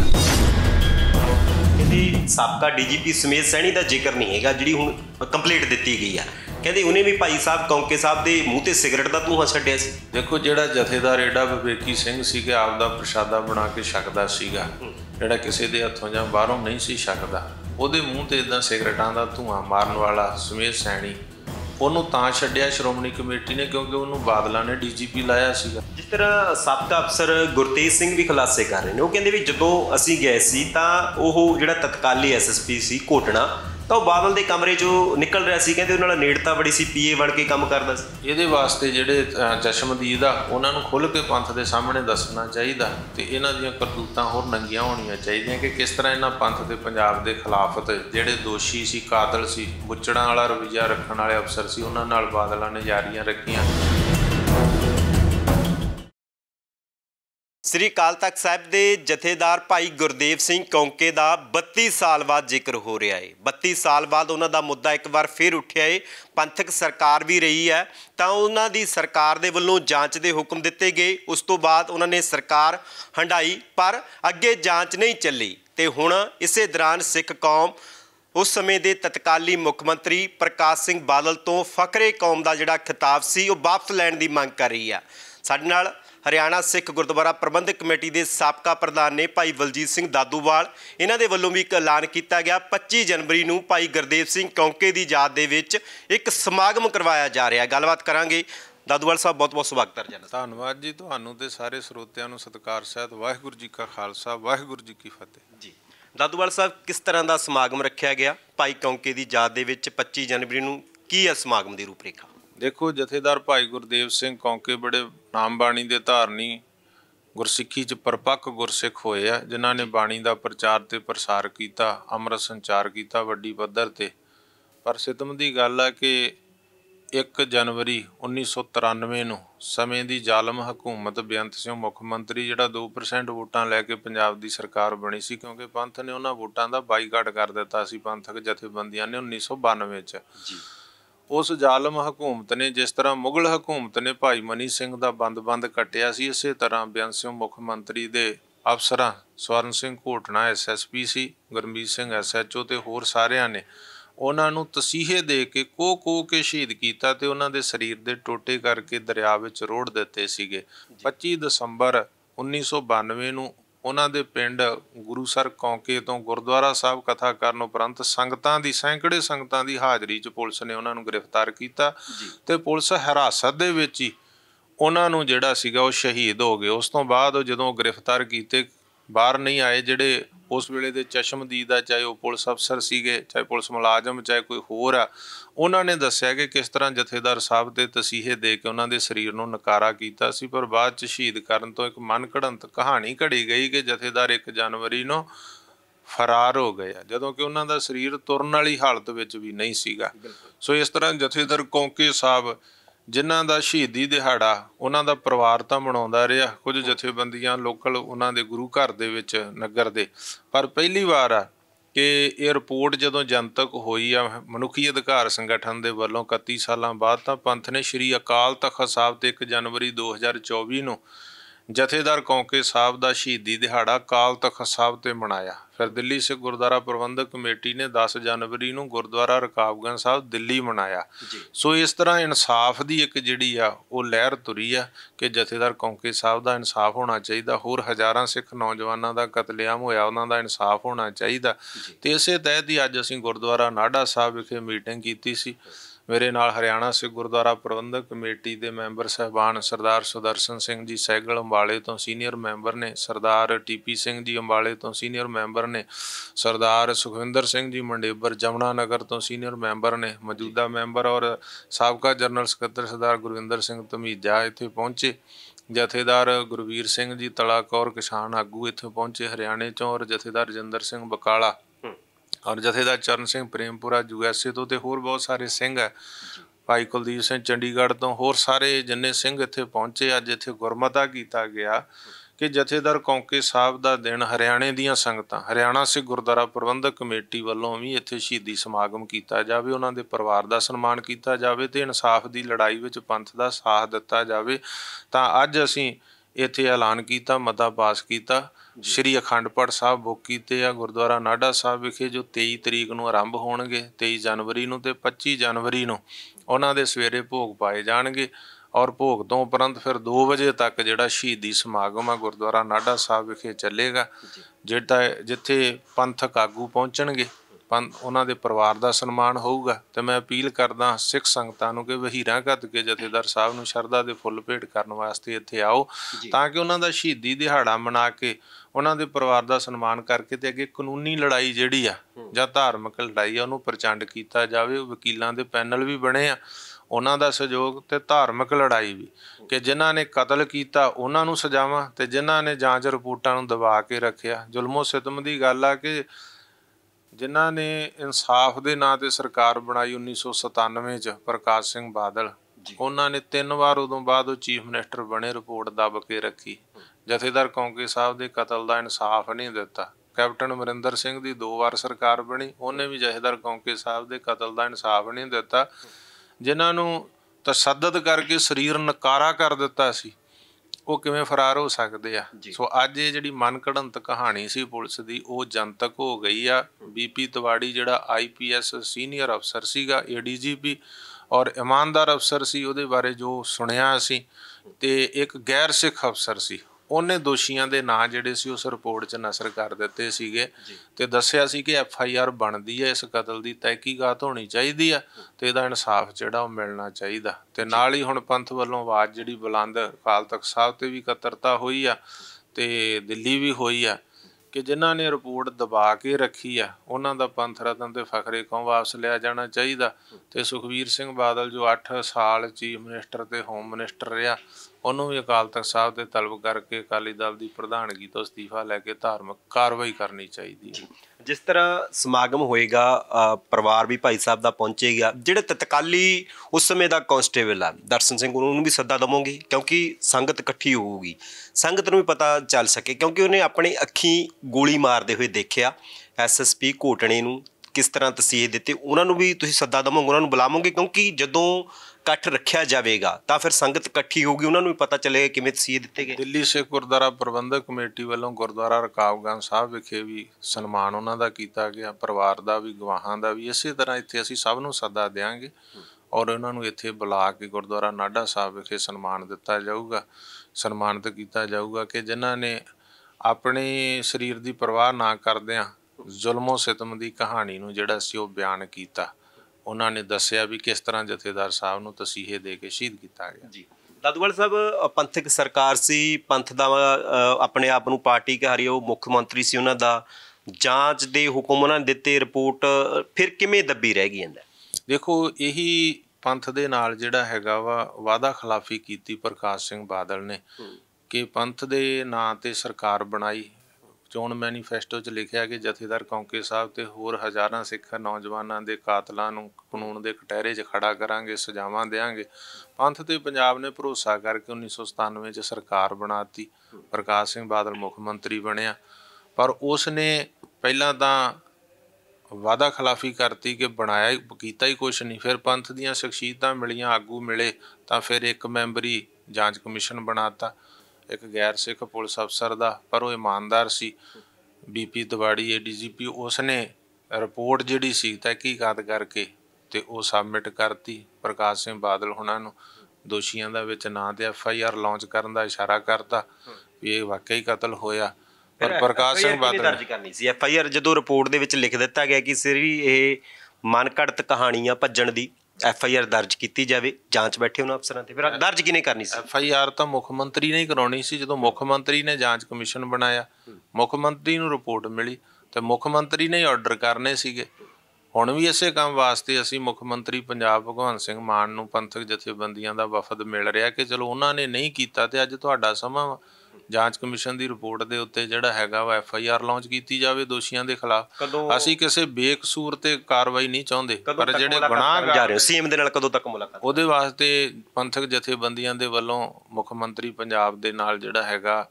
ਕਹਿੰਦੇ ਸਾਬਕਾ ਡੀ ਜੀ ਪੀ ਸਮੇਤ ਸੈਣੀ ਦਾ ਜ਼ਿਕਰ ਨਹੀਂ ਹੈਗਾ, ਜਿਹੜੀ ਹੁਣ ਕੰਪਲੇਂਟ ਦਿੱਤੀ ਗਈ ਆ। ਕਹਿੰਦੇ ਉਹਨੇ ਵੀ ਭਾਈ ਸਾਹਿਬ ਕੌਂਕੇ ਸਾਹਿਬ ਦੇ ਮੂੰਹ ਤੇ ਸਿਗਰਟ ਦਾ ਧੂੰਆਂ ਛੱਡਿਆ ਸੀ। ਦੇਖੋ, ਜਿਹੜਾ ਜਥੇਦਾਰ ਏਡਾ ਵਿਵੇਕੀ ਸਿੰਘ ਸੀ ਕਿ ਆਪ ਦਾ ਪ੍ਰਸ਼ਾਦਾ ਬਣਾ ਕੇ ਛਕਦਾ ਸੀਗਾ, ਜਿਹੜਾ ਕਿਸੇ ਦੇ ਹੱਥੋਂ ਜਾਂ ਬਾਹਰੋਂ ਨਹੀਂ ਸੀ ਛਕਦਾ, ਉਹਦੇ ਮੂੰਹ ਤੇ ਇੱਦਾਂ ਸਿਗਰਟਾਂ ਦਾ ਧੂੰਆਂ ਮਾਰਨ ਵਾਲਾ ਸਮੇਤ ਸੈਣੀ, ਉਹਨੂੰ ਤਾਂ ਛੱਡਿਆ ਸ਼੍ਰੋਮਣੀ ਕਮੇਟੀ ਨੇ ਕਿਉਂਕਿ ਉਹਨੂੰ ਬਾਦਲਾਂ ਨੇ ਡੀ ਜੀ ਪੀ ਲਾਇਆ ਸੀਗਾ। ਜਿਸ ਤਰ੍ਹਾਂ ਸਾਬਕਾ ਅਫਸਰ ਗੁਰਤੇਜ ਸਿੰਘ ਵੀ ਖੁਲਾਸੇ ਕਰ ਰਹੇ ਨੇ, ਉਹ ਕਹਿੰਦੇ ਵੀ ਜਦੋਂ ਅਸੀਂ ਗਏ ਸੀ ਤਾਂ ਉਹ ਜਿਹੜਾ ਤਤਕਾਲੀ ਐਸ ਐਸ ਪੀ ਸੀ ਘੋਟਣਾ, ਤਾਂ ਉਹ ਬਾਦਲ ਦੇ ਕਮਰੇ 'ਚੋਂ ਨਿਕਲ ਰਿਹਾ ਸੀ। ਕਹਿੰਦੇ ਉਹਨਾਂ ਨਾਲ ਨੇੜਤਾ ਬੜੀ ਸੀ, ਪੀਏ ਬਣ ਕੇ ਕੰਮ ਕਰਦਾ ਸੀ। ਇਹਦੇ ਵਾਸਤੇ ਜਿਹੜੇ ਚਸ਼ਮਦੀਦ ਆ ਉਹਨਾਂ ਨੂੰ ਖੁੱਲ੍ਹ ਕੇ ਪੰਥ ਦੇ ਸਾਹਮਣੇ ਦੱਸਣਾ ਚਾਹੀਦਾ ਤੇ ਇਹਨਾਂ ਦੀਆਂ ਕਰਤੂਤਾਂ ਹੋਰ ਨੰਗੀਆਂ ਹੋਣੀਆਂ ਚਾਹੀਦੀਆਂ ਕਿ ਕਿਸ ਤਰ੍ਹਾਂ ਇਹਨਾਂ ਪੰਥ ਤੇ ਪੰਜਾਬ ਦੇ ਖਿਲਾਫਤ ਜਿਹੜੇ ਦੋਸ਼ੀ ਸੀ, ਕਾਤਲ ਸੀ, ਬੁੱਚੜਾਂ ਵਾਲਾ ਰਵੱਈਆ ਰੱਖਣ ਵਾਲੇ ਅਫਸਰ ਸੀ, ਉਹਨਾਂ ਨਾਲ ਬਾਦਲਾਂ ਨੇ ਯਾਰੀਆਂ ਰੱਖੀਆਂ। ਸ੍ਰੀ ਅਕਾਲ ਤਖਤ ਸਾਹਿਬ ਦੇ ਜਥੇਦਾਰ ਭਾਈ ਗੁਰਦੇਵ ਸਿੰਘ ਕੌਂਕੇ ਦਾ ਬੱਤੀ ਸਾਲ ਬਾਅਦ ਜ਼ਿਕਰ ਹੋ ਰਿਹਾ ਹੈ। ਬੱਤੀ ਸਾਲ ਬਾਅਦ ਉਹਨਾਂ ਦਾ ਮੁੱਦਾ ਇੱਕ ਵਾਰ ਫਿਰ ਉੱਠਿਆ ਹੈ। ਪੰਥਕ ਸਰਕਾਰ ਵੀ ਰਹੀ ਹੈ ਤਾਂ ਉਹਨਾਂ ਦੀ ਸਰਕਾਰ ਦੇ ਵੱਲੋਂ ਜਾਂਚ ਦੇ ਹੁਕਮ ਦਿੱਤੇ ਗਏ, ਉਸ ਤੋਂ ਬਾਅਦ ਉਹਨਾਂ ਨੇ ਸਰਕਾਰ ਹੰਢਾਈ, ਪਰ ਅੱਗੇ ਜਾਂਚ ਨਹੀਂ ਚੱਲੀ। ਤੇ ਹੁਣ ਇਸੇ ਦੌਰਾਨ ਸਿੱਖ ਕੌਮ ਉਸ ਸਮੇਂ ਦੇ ਤਤਕਾਲੀ ਮੁੱਖ ਮੰਤਰੀ ਪ੍ਰਕਾਸ਼ ਸਿੰਘ ਬਾਦਲ ਤੋਂ ਫਖਰੇ ਕੌਮ ਦਾ ਜਿਹੜਾ ਖਿਤਾਬ ਸੀ ਉਹ ਵਾਪਸ ਲੈਣ ਦੀ ਮੰਗ ਕਰ ਰਹੀ ਹੈ। ਸਾਡੇ ਨਾਲ ਹਰਿਆਣਾ ਸਿੱਖ ਗੁਰਦੁਆਰਾ ਪ੍ਰਬੰਧਕ ਕਮੇਟੀ ਦੇ ਸਾਬਕਾ ਪ੍ਰਧਾਨ ਨੇ ਭਾਈ ਬਲਜੀਤ ਸਿੰਘ ਦਾਦੂਵਾਲ। ਇਹਨਾਂ ਦੇ ਵੱਲੋਂ ਵੀ ਇੱਕ ਐਲਾਨ ਕੀਤਾ ਗਿਆ, ਪੱਚੀ ਜਨਵਰੀ ਨੂੰ ਭਾਈ ਗੁਰਦੇਵ ਸਿੰਘ ਕੌਂਕੇ ਦੀ ਯਾਦ ਦੇ ਵਿੱਚ ਇੱਕ ਸਮਾਗਮ ਕਰਵਾਇਆ ਜਾ ਰਿਹਾ। ਗੱਲਬਾਤ ਕਰਾਂਗੇ। ਦਾਦੂਵਾਲ ਸਾਹਿਬ, ਬਹੁਤ ਬਹੁਤ ਸਵਾਗਤ ਹੈ। ਧੰਨਵਾਦ ਜੀ ਤੁਹਾਨੂੰ ਤੇ ਸਾਰੇ ਸਰੋਤਿਆਂ ਨੂੰ ਸਤਿਕਾਰ ਸਹਿਤ ਵਾਹਿਗੁਰੂ ਜੀ ਕਾ ਖਾਲਸਾ, ਵਾਹਿਗੁਰੂ ਜੀ ਕੀ ਫਤਿਹ ਜੀ। ਦਾਦੂਵਾਲ ਸਾਹਿਬ, ਕਿਸ ਤਰ੍ਹਾਂ ਦਾ ਸਮਾਗਮ ਰੱਖਿਆ ਗਿਆ ਭਾਈ ਕੌਂਕੇ ਦੀ ਯਾਦ ਦੇ ਵਿੱਚ ਪੱਚੀ ਜਨਵਰੀ ਨੂੰ? ਕੀ ਹੈ ਸਮਾਗਮ ਦੀ ਰੂਪਰੇਖਾ? ਦੇਖੋ, ਜਥੇਦਾਰ ਭਾਈ ਗੁਰਦੇਵ ਸਿੰਘ ਕੌਂਕੇ ਬੜੇ ਨਾਮ ਬਾਣੀ ਦੇ ਧਾਰਨੀ, ਗੁਰਸਿੱਖੀ 'ਚ ਪਰਪੱਕ ਗੁਰਸਿੱਖ ਹੋਏ ਆ, ਜਿਨ੍ਹਾਂ ਨੇ ਬਾਣੀ ਦਾ ਪ੍ਰਚਾਰ ਤੇ ਪ੍ਰਸਾਰ ਕੀਤਾ, ਅੰਮ੍ਰਿਤ ਸੰਚਾਰ ਕੀਤਾ ਵੱਡੀ ਪੱਧਰ 'ਤੇ। ਪਰ ਸਿਤਮ ਦੀ ਗੱਲ ਆ ਕਿ ਇੱਕ ਜਨਵਰੀ ਉੱਨੀ ਸੌ ਤਿਰਾਨਵੇਂ ਨੂੰ ਸਮੇਂ ਦੀ ਜ਼ਾਲਮ ਹਕੂਮਤ ਬੇਅੰਤ ਸਿੰਘ ਮੁੱਖ ਮੰਤਰੀ ਜਿਹੜਾ ਦੋ ਪਰਸੈਂਟ ਵੋਟਾਂ ਲੈ ਕੇ ਪੰਜਾਬ ਦੀ ਸਰਕਾਰ ਬਣੀ ਸੀ, ਕਿਉਂਕਿ ਪੰਥ ਨੇ ਉਹਨਾਂ ਵੋਟਾਂ ਦਾ ਬਾਈਕਾਟ ਕਰ ਦਿੱਤਾ ਸੀ ਪੰਥਕ ਜਥੇਬੰਦੀਆਂ ਨੇ ਉੱਨੀ ਸੌ ਬਾਨਵੇਂ 'ਚ। ਉਸ ਜ਼ਾਲਮ ਹਕੂਮਤ ਨੇ ਜਿਸ ਤਰ੍ਹਾਂ ਮੁਗਲ ਹਕੂਮਤ ਨੇ ਭਾਈ ਮਨੀ ਸਿੰਘ ਦਾ ਬੰਦ-ਬੰਦ ਕੱਟਿਆ ਸੀ, ਇਸੇ ਤਰ੍ਹਾਂ ਬੇਅੰਤ ਸਿੰਘ ਮੁੱਖ ਮੰਤਰੀ ਦੇ ਅਫਸਰਾਂ Swaran Singh Ghotna S S P ਸੀ, Gurmeet Singh S H O ਤੇ ਹੋਰ ਸਾਰਿਆਂ ਨੇ ਉਹਨਾਂ ਨੂੰ ਤਸੀਹੇ ਦੇ ਕੇ ਕੋਹ ਕੋਹ ਕੇ ਸ਼ਹੀਦ ਕੀਤਾ ਤੇ ਉਹਨਾਂ ਦੇ ਸਰੀਰ ਦੇ ਟੋਟੇ ਕਰਕੇ ਦਰਿਆ ਵਿੱਚ ਰੋੜ ਦਿੱਤੇ ਸੀਗੇ। ਪੱਚੀ ਦਸੰਬਰ ਉੱਨੀ ਸੌ ਬਾਨਵੇਂ ਨੂੰ ਉਹਨਾਂ ਦੇ ਪਿੰਡ ਗੁਰੂਸਰ ਕੌਂਕੇ ਤੋਂ ਗੁਰਦੁਆਰਾ ਸਾਹਿਬ ਕਥਾ ਕਰਨ ਉਪਰੰਤ ਸੰਗਤਾਂ ਦੀ ਸੈਂਕੜੇ ਸੰਗਤਾਂ ਦੀ ਹਾਜ਼ਰੀ 'ਚ ਪੁਲਿਸ ਨੇ ਉਹਨਾਂ ਨੂੰ ਗ੍ਰਿਫਤਾਰ ਕੀਤਾ ਤੇ ਪੁਲਿਸ ਹਿਰਾਸਤ ਦੇ ਵਿੱਚ ਹੀ ਉਹਨਾਂ ਨੂੰ ਜਿਹੜਾ ਸੀਗਾ ਉਹ ਸ਼ਹੀਦ ਹੋ ਗਏ। ਉਸ ਤੋਂ ਬਾਅਦ ਉਹ ਜਦੋਂ ਗ੍ਰਿਫਤਾਰ ਕੀਤੇ ਬਾਹਰ ਨਹੀਂ ਆਏ, ਜਿਹੜੇ ਉਸ ਵੇਲੇ ਦੇ ਚਸ਼ਮਦੀਦ ਆ, ਚਾਹੇ ਉਹ ਪੁਲਿਸ ਅਫਸਰ ਸੀਗੇ, ਚਾਹੇ ਪੁਲਿਸ ਮੁਲਾਜ਼ਮ, ਚਾਹੇ ਕੋਈ ਹੋਰ ਆ, ਉਹਨਾਂ ਨੇ ਦੱਸਿਆ ਕਿ ਕਿਸ ਤਰ੍ਹਾਂ ਜਥੇਦਾਰ ਸਾਹਿਬ ਦੇ ਤਸੀਹੇ ਦੇ ਕੇ ਉਹਨਾਂ ਦੇ ਸਰੀਰ ਨੂੰ ਨਕਾਰਾ ਕੀਤਾ ਸੀ, ਪਰ ਬਾਅਦ 'ਚ ਸ਼ਹੀਦ ਕਰਨ ਤੋਂ ਇੱਕ ਮਨ ਘੜੰਤ ਕਹਾਣੀ ਘੜੀ ਗਈ ਕਿ ਜਥੇਦਾਰ ਇੱਕ ਜਨਵਰੀ ਨੂੰ ਫਰਾਰ ਹੋ ਗਏ ਆ, ਜਦੋਂ ਕਿ ਉਹਨਾਂ ਦਾ ਸਰੀਰ ਤੁਰਨ ਵਾਲੀ ਹਾਲਤ ਵਿੱਚ ਵੀ ਨਹੀਂ ਸੀਗਾ। ਸੋ ਇਸ ਤਰ੍ਹਾਂ ਜਥੇਦਾਰ ਕੌਂਕੇ ਸਾਹਿਬ ਜਿਨ੍ਹਾਂ ਦਾ ਸ਼ਹੀਦੀ ਦਿਹਾੜਾ ਉਹਨਾਂ ਦਾ ਪਰਿਵਾਰ ਤਾਂ ਮਨਾਉਂਦਾ ਰਿਹਾ, ਕੁਝ ਜਥੇਬੰਦੀਆਂ ਲੋਕਲ ਉਹਨਾਂ ਦੇ ਗੁਰੂ ਘਰ ਦੇ ਵਿੱਚ ਨਗਰ ਦੇ, ਪਰ ਪਹਿਲੀ ਵਾਰ ਆ ਕਿ ਇਹ ਰਿਪੋਰਟ ਜਦੋਂ ਜਨਤਕ ਹੋਈ ਆ ਮਨੁੱਖੀ ਅਧਿਕਾਰ ਸੰਗਠਨ ਦੇ ਵੱਲੋਂ ਇਕੱਤੀ ਸਾਲਾਂ ਬਾਅਦ, ਤਾਂ ਪੰਥ ਨੇ ਸ਼੍ਰੀ ਅਕਾਲ ਤਖ਼ਤ ਸਾਹਿਬ ਤੇ ਇੱਕ ਜਨਵਰੀ ਦੋ ਹਜ਼ਾਰ ਚੌਵੀ ਨੂੰ ਜਥੇਦਾਰ ਕੌਂਕੇ ਸਾਹਿਬ ਦਾ ਸ਼ਹੀਦੀ ਦਿਹਾੜਾ ਅਕਾਲ ਤਖ਼ਤ ਸਾਹਿਬ ਤੇ ਮਨਾਇਆ। ਫਿਰ ਦਿੱਲੀ ਸਿੱਖ ਗੁਰਦੁਆਰਾ ਪ੍ਰਬੰਧਕ ਕਮੇਟੀ ਨੇ ਦਸ ਜਨਵਰੀ ਨੂੰ ਗੁਰਦੁਆਰਾ ਰਕਾਬਗੰਜ ਸਾਹਿਬ ਦਿੱਲੀ ਮਨਾਇਆ। ਸੋ ਇਸ ਤਰ੍ਹਾਂ ਇਨਸਾਫ ਦੀ ਇੱਕ ਜਿਹੜੀ ਆ ਉਹ ਲਹਿਰ ਤੁਰੀ ਆ ਕਿ ਜਥੇਦਾਰ ਕੌਂਕੇ ਸਾਹਿਬ ਦਾ ਇਨਸਾਫ ਹੋਣਾ ਚਾਹੀਦਾ। ਹੋਰ ਹਜ਼ਾਰਾਂ ਸਿੱਖ ਨੌਜਵਾਨਾਂ ਦਾ ਕਤਲੇਆਮ ਹੋਇਆ, ਉਹਨਾਂ ਦਾ ਇਨਸਾਫ ਹੋਣਾ ਚਾਹੀਦਾ। ਤੇ ਇਸੇ ਤਹਿਤ ਹੀ ਅੱਜ ਅਸੀਂ ਗੁਰਦੁਆਰਾ ਨਾਢਾ ਸਾਹਿਬ ਵਿਖੇ ਮੀਟਿੰਗ ਕੀਤੀ ਸੀ। ਮੇਰੇ ਨਾਲ ਹਰਿਆਣਾ ਸਿੱਖ ਗੁਰਦੁਆਰਾ ਪ੍ਰਬੰਧਕ ਕਮੇਟੀ ਦੇ ਮੈਂਬਰ ਸਾਹਿਬਾਨ ਸਰਦਾਰ ਸੁਦਰਸ਼ਨ ਸਿੰਘ ਜੀ ਸਹਿਗਲ ਅੰਬਾਲੇ ਤੋਂ ਸੀਨੀਅਰ ਮੈਂਬਰ ਨੇ, ਸਰਦਾਰ ਟੀ ਪੀ ਸਿੰਘ ਜੀ ਅੰਬਾਲੇ ਤੋਂ ਸੀਨੀਅਰ ਮੈਂਬਰ ਨੇ, ਸਰਦਾਰ ਸੁਖਵਿੰਦਰ ਸਿੰਘ ਜੀ ਮੰਡੇਬਰ ਜਮਨਾ ਨਗਰ ਤੋਂ ਸੀਨੀਅਰ ਮੈਂਬਰ ਨੇ, ਮੌਜੂਦਾ ਮੈਂਬਰ ਔਰ ਸਾਬਕਾ ਜਨਰਲ ਸਕੱਤਰ ਸਰਦਾਰ ਗੁਰਵਿੰਦਰ ਸਿੰਘ ਧਮੀਜਾ ਇੱਥੇ ਪਹੁੰਚੇ, ਜਥੇਦਾਰ ਗੁਰਵੀਰ ਸਿੰਘ ਜੀ ਤਲਾ ਕੌਰ ਕਿਸਾਨ ਆਗੂ ਇੱਥੇ ਪਹੁੰਚੇ ਹਰਿਆਣੇ ਚੋਂ, ਔਰ ਜਥੇਦਾਰ ਰਜਿੰਦਰ ਸਿੰਘ ਬਕਾਲਾ ਔਰ ਜਥੇਦਾਰ Charan Singh Prempura U S A ਤੋਂ, ਤੇ ਹੋਰ ਬਹੁਤ ਸਾਰੇ ਸਿੰਘ ਹੈ, ਭਾਈ ਕੁਲਦੀਪ ਸਿੰਘ ਚੰਡੀਗੜ੍ਹ ਤੋਂ, ਹੋਰ ਸਾਰੇ ਜਿੰਨੇ ਸਿੰਘ ਇੱਥੇ ਪਹੁੰਚੇ। ਅੱਜ ਇੱਥੇ ਗੁਰਮਤਾ ਕੀਤਾ ਗਿਆ ਕਿ ਜਥੇਦਾਰ ਕੌਂਕੇ ਸਾਹਿਬ ਦਾ ਦਿਨ ਹਰਿਆਣੇ ਦੀਆਂ ਸੰਗਤਾਂ, ਹਰਿਆਣਾ ਸਿੱਖ ਗੁਰਦੁਆਰਾ ਪ੍ਰਬੰਧਕ ਕਮੇਟੀ ਵੱਲੋਂ ਵੀ ਇੱਥੇ ਸ਼ਹੀਦੀ ਸਮਾਗਮ ਕੀਤਾ ਜਾਵੇ, ਉਹਨਾਂ ਦੇ ਪਰਿਵਾਰ ਦਾ ਸਨਮਾਨ ਕੀਤਾ ਜਾਵੇ ਤੇ ਇਨਸਾਫ ਦੀ ਲੜਾਈ ਵਿੱਚ ਪੰਥ ਦਾ ਸਾਥ ਦਿੱਤਾ ਜਾਵੇ। ਤਾਂ ਅੱਜ ਅਸੀਂ ਇੱਥੇ ਐਲਾਨ ਕੀਤਾ, ਮਤਾ ਪਾਸ ਕੀਤਾ, ਸ਼੍ਰੀ ਅਖੰਡ ਪਾਠ ਸਾਹਿਬ ਬੁੱਕ ਕੀਤੇ ਆ ਗੁਰਦੁਆਰਾ ਨਾਢਾ ਸਾਹਿਬ ਵਿਖੇ, ਜੋ ਤੇਈ ਤਰੀਕ ਨੂੰ ਆਰੰਭ ਹੋਣਗੇ, ਤੇਈ ਜਨਵਰੀ ਨੂੰ ਤੇ ਪੱਚੀ ਜਨਵਰੀ ਨੂੰ ਉਹਨਾਂ ਦੇ ਸਵੇਰੇ ਭੋਗ ਪਾਏ ਜਾਣਗੇ, ਔਰ ਭੋਗ ਤੋਂ ਉਪਰੰਤ ਫਿਰ ਦੋ ਵਜੇ ਤੱਕ ਜਿਹੜਾ ਸ਼ਹੀਦੀ ਸਮਾਗਮ ਆ ਗੁਰਦੁਆਰਾ ਨਾਢਾ ਸਾਹਿਬ ਵਿਖੇ ਚੱਲੇਗਾ, ਜਿਹੜਾ ਜਿੱਥੇ ਪੰਥਕ ਆਗੂ ਪਹੁੰਚਣਗੇ, ਪੰਥ ਉਹਨਾਂ ਦੇ ਪਰਿਵਾਰ ਦਾ ਸਨਮਾਨ ਹੋਊਗਾ। ਤੇ ਮੈਂ ਅਪੀਲ ਕਰਦਾ ਸਿੱਖ ਸੰਗਤਾਂ ਨੂੰ ਕਿ ਵਹੀਰਾਂ ਘੱਤ ਕੇ ਜਥੇਦਾਰ ਸਾਹਿਬ ਨੂੰ ਸ਼ਰਧਾ ਦੇ ਫੁੱਲ ਭੇਟ ਕਰਨ ਵਾਸਤੇ ਇੱਥੇ ਆਓ, ਤਾਂ ਕਿ ਉਹਨਾਂ ਦਾ ਸ਼ਹੀਦੀ ਦਿਹਾੜਾ ਮਨਾ ਕੇ ਉਹਨਾਂ ਦੇ ਪਰਿਵਾਰ ਦਾ ਸਨਮਾਨ ਕਰਕੇ ਤੇ ਅੱਗੇ ਕਾਨੂੰਨੀ ਲੜਾਈ ਜਿਹੜੀ ਆ ਜਾਂ ਧਾਰਮਿਕ ਲੜਾਈ ਆ ਉਹਨੂੰ ਪ੍ਰਚੰਡ ਕੀਤਾ ਜਾਵੇ। ਵਕੀਲਾਂ ਦੇ ਪੈਨਲ ਵੀ ਬਣੇ ਆ, ਉਹਨਾਂ ਦਾ ਸਹਿਯੋਗ ਤੇ ਧਾਰਮਿਕ ਲੜਾਈ ਵੀ, ਕਿ ਜਿਨ੍ਹਾਂ ਨੇ ਕਤਲ ਕੀਤਾ ਉਹਨਾਂ ਨੂੰ ਸਜ਼ਾਵਾਂ ਤੇ ਜਿਨ੍ਹਾਂ ਨੇ ਜਾਂਚ ਰਿਪੋਰਟਾਂ ਨੂੰ ਦਬਾ ਕੇ ਰੱਖਿਆ। ਜ਼ੁਲਮੋ ਸਿਤਮ ਦੀ ਗੱਲ ਆ ਕਿ ਜਿਨ੍ਹਾਂ ਨੇ ਇਨਸਾਫ ਦੇ ਨਾਂ ਤੇ ਸਰਕਾਰ ਬਣਾਈ ਉੱਨੀ ਸੌ ਸਤਾਨਵੇਂ 'ਚ ਪ੍ਰਕਾਸ਼ ਸਿੰਘ ਬਾਦਲ, ਉਹਨਾਂ ਨੇ ਤਿੰਨ ਵਾਰ ਉਦੋਂ ਬਾਅਦ ਉਹ ਚੀਫ ਮਿਨਿਸਟਰ ਬਣੇ, ਰਿਪੋਰਟ ਦੱਬ ਕੇ ਰੱਖੀ। ਜਥੇਦਾਰ ਕੌਂਕੇ ਸਾਹਿਬ ਦੇ ਕਤਲ ਦਾ ਇਨਸਾਫ ਨਹੀਂ ਦਿੱਤਾ। ਕੈਪਟਨ ਅਮਰਿੰਦਰ ਸਿੰਘ ਦੀ ਦੋ ਵਾਰ ਸਰਕਾਰ ਬਣੀ, ਉਹਨੇ ਵੀ ਜਥੇਦਾਰ ਕੌਂਕੇ ਸਾਹਿਬ ਦੇ ਕਤਲ ਦਾ ਇਨਸਾਫ ਨਹੀਂ ਦਿੱਤਾ। ਜਿਨ੍ਹਾਂ ਨੂੰ ਤਸ਼ੱਦਦ ਕਰਕੇ ਸਰੀਰ ਨਕਾਰਾ ਕਰ ਦਿੱਤਾ ਸੀ, ਉਹ ਕਿਵੇਂ ਫਰਾਰ ਹੋ ਸਕਦੇ ਆ। ਸੋ ਅੱਜ ਇਹ ਜਿਹੜੀ ਮਨ ਘੜੰਤ ਕਹਾਣੀ ਸੀ ਪੁਲਿਸ ਦੀ, ਉਹ ਜਨਤਕ ਹੋ ਗਈ ਆ। ਬੀ ਪੀ ਤਿਵਾੜੀ ਜਿਹੜਾ ਆਈ ਪੀ ਐਸ ਸੀਨੀਅਰ ਅਫਸਰ ਸੀਗਾ, ਏ ਡੀ ਜੀ ਪੀ ਔਰ ਇਮਾਨਦਾਰ ਅਫਸਰ ਸੀ, ਉਹਦੇ ਬਾਰੇ ਜੋ ਸੁਣਿਆ ਅਸੀਂ, ਤੇ ਇੱਕ ਗੈਰ ਸਿੱਖ ਅਫਸਰ ਸੀ, ਉਹਨੇ ਦੋਸ਼ੀਆਂ ਦੇ ਨਾਂ ਜਿਹੜੇ ਸੀ ਉਸ ਰਿਪੋਰਟ 'ਚ ਨਸਰ ਕਰ ਦਿੱਤੇ ਸੀਗੇ ਤੇ ਦੱਸਿਆ ਸੀ ਕਿ ਐਫ ਆਈ ਆਰ ਬਣਦੀ ਹੈ, ਇਸ ਕਤਲ ਦੀ ਤਹਿਕੀਕਾਤ ਹੋਣੀ ਚਾਹੀਦੀ ਆ ਤੇ ਇਹਦਾ ਇਨਸਾਫ ਜਿਹੜਾ ਉਹ ਮਿਲਣਾ ਚਾਹੀਦਾ। ਤੇ ਨਾਲ ਹੀ ਹੁਣ ਪੰਥ ਵੱਲੋਂ ਆਵਾਜ਼ ਜਿਹੜੀ ਬੁਲੰਦ ਅਕਾਲ ਤਖ਼ਤ ਸਾਹਿਬ ਤੇ ਵੀ ਇਕੱਤਰਤਾ ਹੋਈ ਆ ਤੇ ਦਿੱਲੀ ਵੀ ਹੋਈ ਆ ਕਿ ਜਿਨ੍ਹਾਂ ਨੇ ਰਿਪੋਰਟ ਦਬਾ ਕੇ ਰੱਖੀ ਆ ਉਹਨਾਂ ਦਾ ਪੰਥ ਰਤਨ ਤੇ ਫਖਰੇ ਕੌਮ ਵਾਪਸ ਲਿਆ ਜਾਣਾ ਚਾਹੀਦਾ। ਤੇ ਸੁਖਬੀਰ ਸਿੰਘ ਬਾਦਲ ਜੋ ਅੱਠ ਸਾਲ ਚੀਫ ਮਿਨਿਸਟਰ ਤੇ ਹੋਮ ਮਿਨਿਸਟਰ ਰਿਹਾ, ਉਹਨੂੰ ਵੀ ਅਕਾਲ ਤਖ਼ਤ ਸਾਹਿਬ ਤੇ ਤਲਬ ਕਰਕੇ ਅਕਾਲੀ ਦਲ ਦੀ ਪ੍ਰਧਾਨਗੀ ਤੋਂ ਅਸਤੀਫਾ ਲੈ ਕੇ ਧਾਰਮਿਕ ਕਾਰਵਾਈ ਕਰਨੀ ਚਾਹੀਦੀ ਹੈ। ਜਿਸ ਤਰ੍ਹਾਂ ਸਮਾਗਮ ਹੋਏਗਾ, ਪਰਿਵਾਰ ਵੀ ਭਾਈ ਸਾਹਿਬ ਦਾ ਪਹੁੰਚੇਗਾ, ਜਿਹੜੇ ਤਤਕਾਲੀ ਉਸ ਸਮੇਂ ਦਾ ਕਾਂਸਟੇਬਲ ਆ ਦਰਸ਼ਨ ਸਿੰਘ, ਉਹਨੂੰ ਵੀ ਸੱਦਾ ਦੇਵੋਗੇ ਕਿਉਂਕਿ ਸੰਗਤ ਇਕੱਠੀ ਹੋਊਗੀ, ਸੰਗਤ ਨੂੰ ਵੀ ਪਤਾ ਚੱਲ ਸਕੇ, ਕਿਉਂਕਿ ਉਹਨੇ ਆਪਣੀ ਅੱਖੀਂ ਗੋਲੀ ਮਾਰਦੇ ਹੋਏ ਦੇਖਿਆ ਐਸ ਐਸ ਪੀ ਘੋਟਣੇ ਨੂੰ, ਕਿਸ ਤਰ੍ਹਾਂ ਤਸੀਹੇ ਦਿੱਤੇ, ਉਹਨਾਂ ਨੂੰ ਵੀ ਤੁਸੀਂ ਸੱਦਾ ਦੇਵੋਗੇ, ਉਹਨਾਂ ਨੂੰ ਬੁਲਾਵੋਗੇ, ਕਿਉਂਕਿ ਜਦੋਂ ਇਕੱਠ ਰੱਖਿਆ ਜਾਵੇਗਾ ਤਾਂ ਫਿਰ ਸੰਗਤ ਇਕੱਠੀ ਹੋਊਗੀ, ਉਹਨਾਂ ਨੂੰ ਵੀ ਪਤਾ ਚੱਲੇਗਾ ਕਿਵੇਂ ਤਸੀਹੇ ਦਿੱਤੇ ਗਏ। ਦਿੱਲੀ ਸਿੱਖ ਗੁਰਦੁਆਰਾ ਪ੍ਰਬੰਧਕ ਕਮੇਟੀ ਵੱਲੋਂ ਗੁਰਦੁਆਰਾ ਰਕਾਬਗੰਜ ਸਾਹਿਬ ਵਿਖੇ ਵੀ ਸਨਮਾਨ ਉਹਨਾਂ ਦਾ ਕੀਤਾ ਗਿਆ, ਪਰਿਵਾਰ ਦਾ ਵੀ, ਗਵਾਹਾਂ ਦਾ ਵੀ। ਇਸੇ ਤਰ੍ਹਾਂ ਇੱਥੇ ਅਸੀਂ ਸਭ ਨੂੰ ਸੱਦਾ ਦਿਆਂਗੇ ਔਰ ਉਹਨਾਂ ਨੂੰ ਇੱਥੇ ਬੁਲਾ ਕੇ ਗੁਰਦੁਆਰਾ ਨਾਢਾ ਸਾਹਿਬ ਵਿਖੇ ਸਨਮਾਨ ਦਿੱਤਾ ਜਾਊਗਾ, ਸਨਮਾਨਿਤ ਕੀਤਾ ਜਾਊਗਾ ਕਿ ਜਿਨ੍ਹਾਂ ਨੇ ਆਪਣੇ ਸਰੀਰ ਦੀ ਪਰਵਾਹ ਨਾ ਕਰਦਿਆਂ ਜ਼ੁਲਮੋ ਸਿਤਮ ਦੀ ਕਹਾਣੀ ਨੂੰ ਜਿਹੜਾ ਸੀ ਉਹ ਬਿਆਨ ਕੀਤਾ। ਉਹਨਾਂ ਨੇ ਦੱਸਿਆ ਵੀ ਕਿਸ ਤਰ੍ਹਾਂ ਜਥੇਦਾਰ ਸਾਹਿਬ ਨੂੰ ਤਸੀਹੇ ਦੇ ਕੇ ਸ਼ਹੀਦ ਕੀਤਾ ਗਿਆ। ਜੀ ਦਾਦੂਵਾਲ ਸਾਹਿਬ, ਪੰਥਕ ਸਰਕਾਰ ਸੀ, ਪੰਥ ਦਾ ਆਪਣੇ ਆਪ ਨੂੰ ਪਾਰਟੀ ਕਹਾਰੀ, ਉਹ ਮੁੱਖ ਮੰਤਰੀ ਸੀ, ਉਹਨਾਂ ਦਾ ਜਾਂਚ ਦੇ ਹੁਕਮ ਉਹਨਾਂ ਨੇ ਦਿੱਤੇ, ਰਿਪੋਰਟ ਫਿਰ ਕਿਵੇਂ ਦੱਬੀ ਰਹਿ ਗਈ ਜਾਂਦਾ? ਦੇਖੋ, ਇਹੀ ਪੰਥ ਦੇ ਨਾਲ ਜਿਹੜਾ ਹੈਗਾ ਵਾ ਵਾਅਦਾ ਖਿਲਾਫੀ ਕੀਤੀ ਪ੍ਰਕਾਸ਼ ਸਿੰਘ ਬਾਦਲ ਨੇ ਕਿ ਪੰਥ ਦੇ ਨਾਂ ਤੇ ਸਰਕਾਰ ਬਣਾਈ। ਚੋਣ ਮੈਨੀਫੈਸਟੋ 'ਚ ਲਿਖਿਆ ਕਿ ਜਥੇਦਾਰ ਕੌਂਕੇ ਸਾਹਿਬ ਤੇ ਹੋਰ ਹਜ਼ਾਰਾਂ ਸਿੱਖ ਨੌਜਵਾਨਾਂ ਦੇ ਕਾਤਲਾਂ ਨੂੰ ਕਾਨੂੰਨ ਦੇ ਕਟਹਿਰੇ 'ਚ ਖੜਾ ਕਰਾਂਗੇ, ਸਜ਼ਾਵਾਂ ਦੇਵਾਂਗੇ। ਪੰਥ ਤੇ ਪੰਜਾਬ ਨੇ ਭਰੋਸਾ ਕਰਕੇ ਉੱਨੀ ਸੌ ਸਤਾਨਵੇਂ 'ਚ ਸਰਕਾਰ ਬਣਾਤੀ, ਪ੍ਰਕਾਸ਼ ਸਿੰਘ ਬਾਦਲ ਮੁੱਖ ਮੰਤਰੀ ਬਣਿਆ। ਪਰ ਉਸ ਨੇ ਪਹਿਲਾਂ ਤਾਂ ਵਾਅਦਾ ਖਿਲਾਫੀ ਕਰਤੀ ਕਿ ਬਣਾਇਆ ਕੀਤਾ ਹੀ ਕੁਛ ਨਹੀਂ। ਫਿਰ ਪੰਥ ਦੀਆਂ ਸ਼ਖਸੀਅਤਾਂ ਮਿਲੀਆਂ, ਆਗੂ ਮਿਲੇ ਤਾਂ ਫਿਰ ਇੱਕ ਮੈਂਬਰੀ ਜਾਂਚ ਕਮਿਸ਼ਨ ਬਣਾਤਾ, ਇੱਕ ਗੈਰ ਸਿੱਖ ਪੁਲਿਸ ਅਫਸਰ ਦਾ, ਪਰ ਉਹ ਇਮਾਨਦਾਰ ਸੀ, B P Tiwari A D G P. ਉਸ ਨੇ ਰਿਪੋਰਟ ਜਿਹੜੀ ਸੀ ਤਹਿਕੀਕਾਤ ਕਰਕੇ ਤੇ ਉਹ ਸਬਮਿਟ ਕਰਤੀ ਪ੍ਰਕਾਸ਼ ਸਿੰਘ ਬਾਦਲ ਹੁਣਾਂ ਨੂੰ। ਦੋਸ਼ੀਆਂ ਦਾ ਵਿੱਚ ਨਾਂ ਤੇ ਐਫ ਆਈ ਆਰ ਲਾਂਚ ਕਰਨ ਦਾ ਇਸ਼ਾਰਾ ਕਰਤਾ ਵੀ ਇਹ ਵਾਕਈ ਕਤਲ ਹੋਇਆ। ਪਰ ਪ੍ਰਕਾਸ਼ ਸਿੰਘ ਬਾਦਲ ਦਰਜ ਕਰਨੀ ਸੀ ਐਫ ਆਈ ਆਰ, ਜਦੋਂ ਰਿਪੋਰਟ ਦੇ ਵਿੱਚ ਲਿਖ ਦਿੱਤਾ ਗਿਆ ਕਿ ਸਿਰੀ ਇਹ ਮਨਘੜਤ ਕਹਾਣੀ ਆ ਭੱਜਣ ਦੀ, ਐਫ ਆਈ ਆਰ ਦਰਜ ਕੀਤੀ ਜਾਵੇ, ਜਾਂਚ ਬੈਠੇ ਉਹਨਾਂ ਅਫਸਰਾਂ ਤੇ, ਫਿਰ ਦਰਜ ਕਿਹਨੇ ਕਰਨੀ ਸੀ? ਐਫ ਆਈ ਆਰ ਤਾਂ ਮੁੱਖ ਮੰਤਰੀ ਨੇ ਹੀ ਕਰਾਉਣੀ ਸੀ। ਜਦੋਂ ਮੁੱਖ ਮੰਤਰੀ ਨੇ ਜਾਂਚ ਕਮਿਸ਼ਨ ਬਣਾਇਆ, ਮੁੱਖ ਮੰਤਰੀ ਨੂੰ ਰਿਪੋਰਟ ਮਿਲੀ ਤੇ ਮੁੱਖ ਮੰਤਰੀ ਨੇ ਆਰਡਰ ਕਰਨੇ ਸੀਗੇ। ਹੁਣ ਵੀ ਇਸੇ ਕੰਮ ਵਾਸਤੇ ਅਸੀਂ ਮੁੱਖ ਮੰਤਰੀ ਪੰਜਾਬ ਭਗਵੰਤ ਸਿੰਘ ਮਾਨ ਨੂੰ ਪੰਥਕ ਜਥੇਬੰਦੀਆਂ ਦਾ ਵਫਦ ਮਿਲ ਰਿਹਾ ਕਿ ਚਲੋ ਉਹਨਾਂ ਨੇ ਨਹੀਂ ਕੀਤਾ ਤੇ ਅੱਜ ਤੁਹਾਡਾ ਸਮਾਂ ਵਾ, ਜਾਂਚ ਕਮਿਸ਼ਨ ਦੀ ਰਿਪੋਰਟ ਦੇ ਉੱਤੇ ਜਿਹੜਾ ਹੈਗਾ ਵਾ ਐਫ ਆਈ ਆਰ ਲਾਂਚ ਕੀਤੀ ਜਾਵੇ ਦੋਸ਼ੀਆਂ ਦੇ ਖਿਲਾਫ। ਅਸੀਂ ਕਿਸੇ ਬੇਕਸੂਰ ਤੇ ਕਾਰਵਾਈ ਨਹੀਂ ਚਾਹੁੰਦੇ, ਪਰ ਜਿਹੜੇ ਗੁਨਾਹਗਾਰ ਸੀਐਮ ਦੇ ਨਾਲ ਕਦੋਂ ਤੱਕ ਮੁਲਾਕਾਤ, ਉਹਦੇ ਵਾਸਤੇ ਪੰਥਕ ਜਥੇਬੰਦੀਆਂ ਦੇ ਵੱਲੋਂ ਮੁੱਖ ਮੰਤਰੀ ਪੰਜਾਬ ਦੇ ਨਾਲ ਜਿਹੜਾ ਹੈਗਾ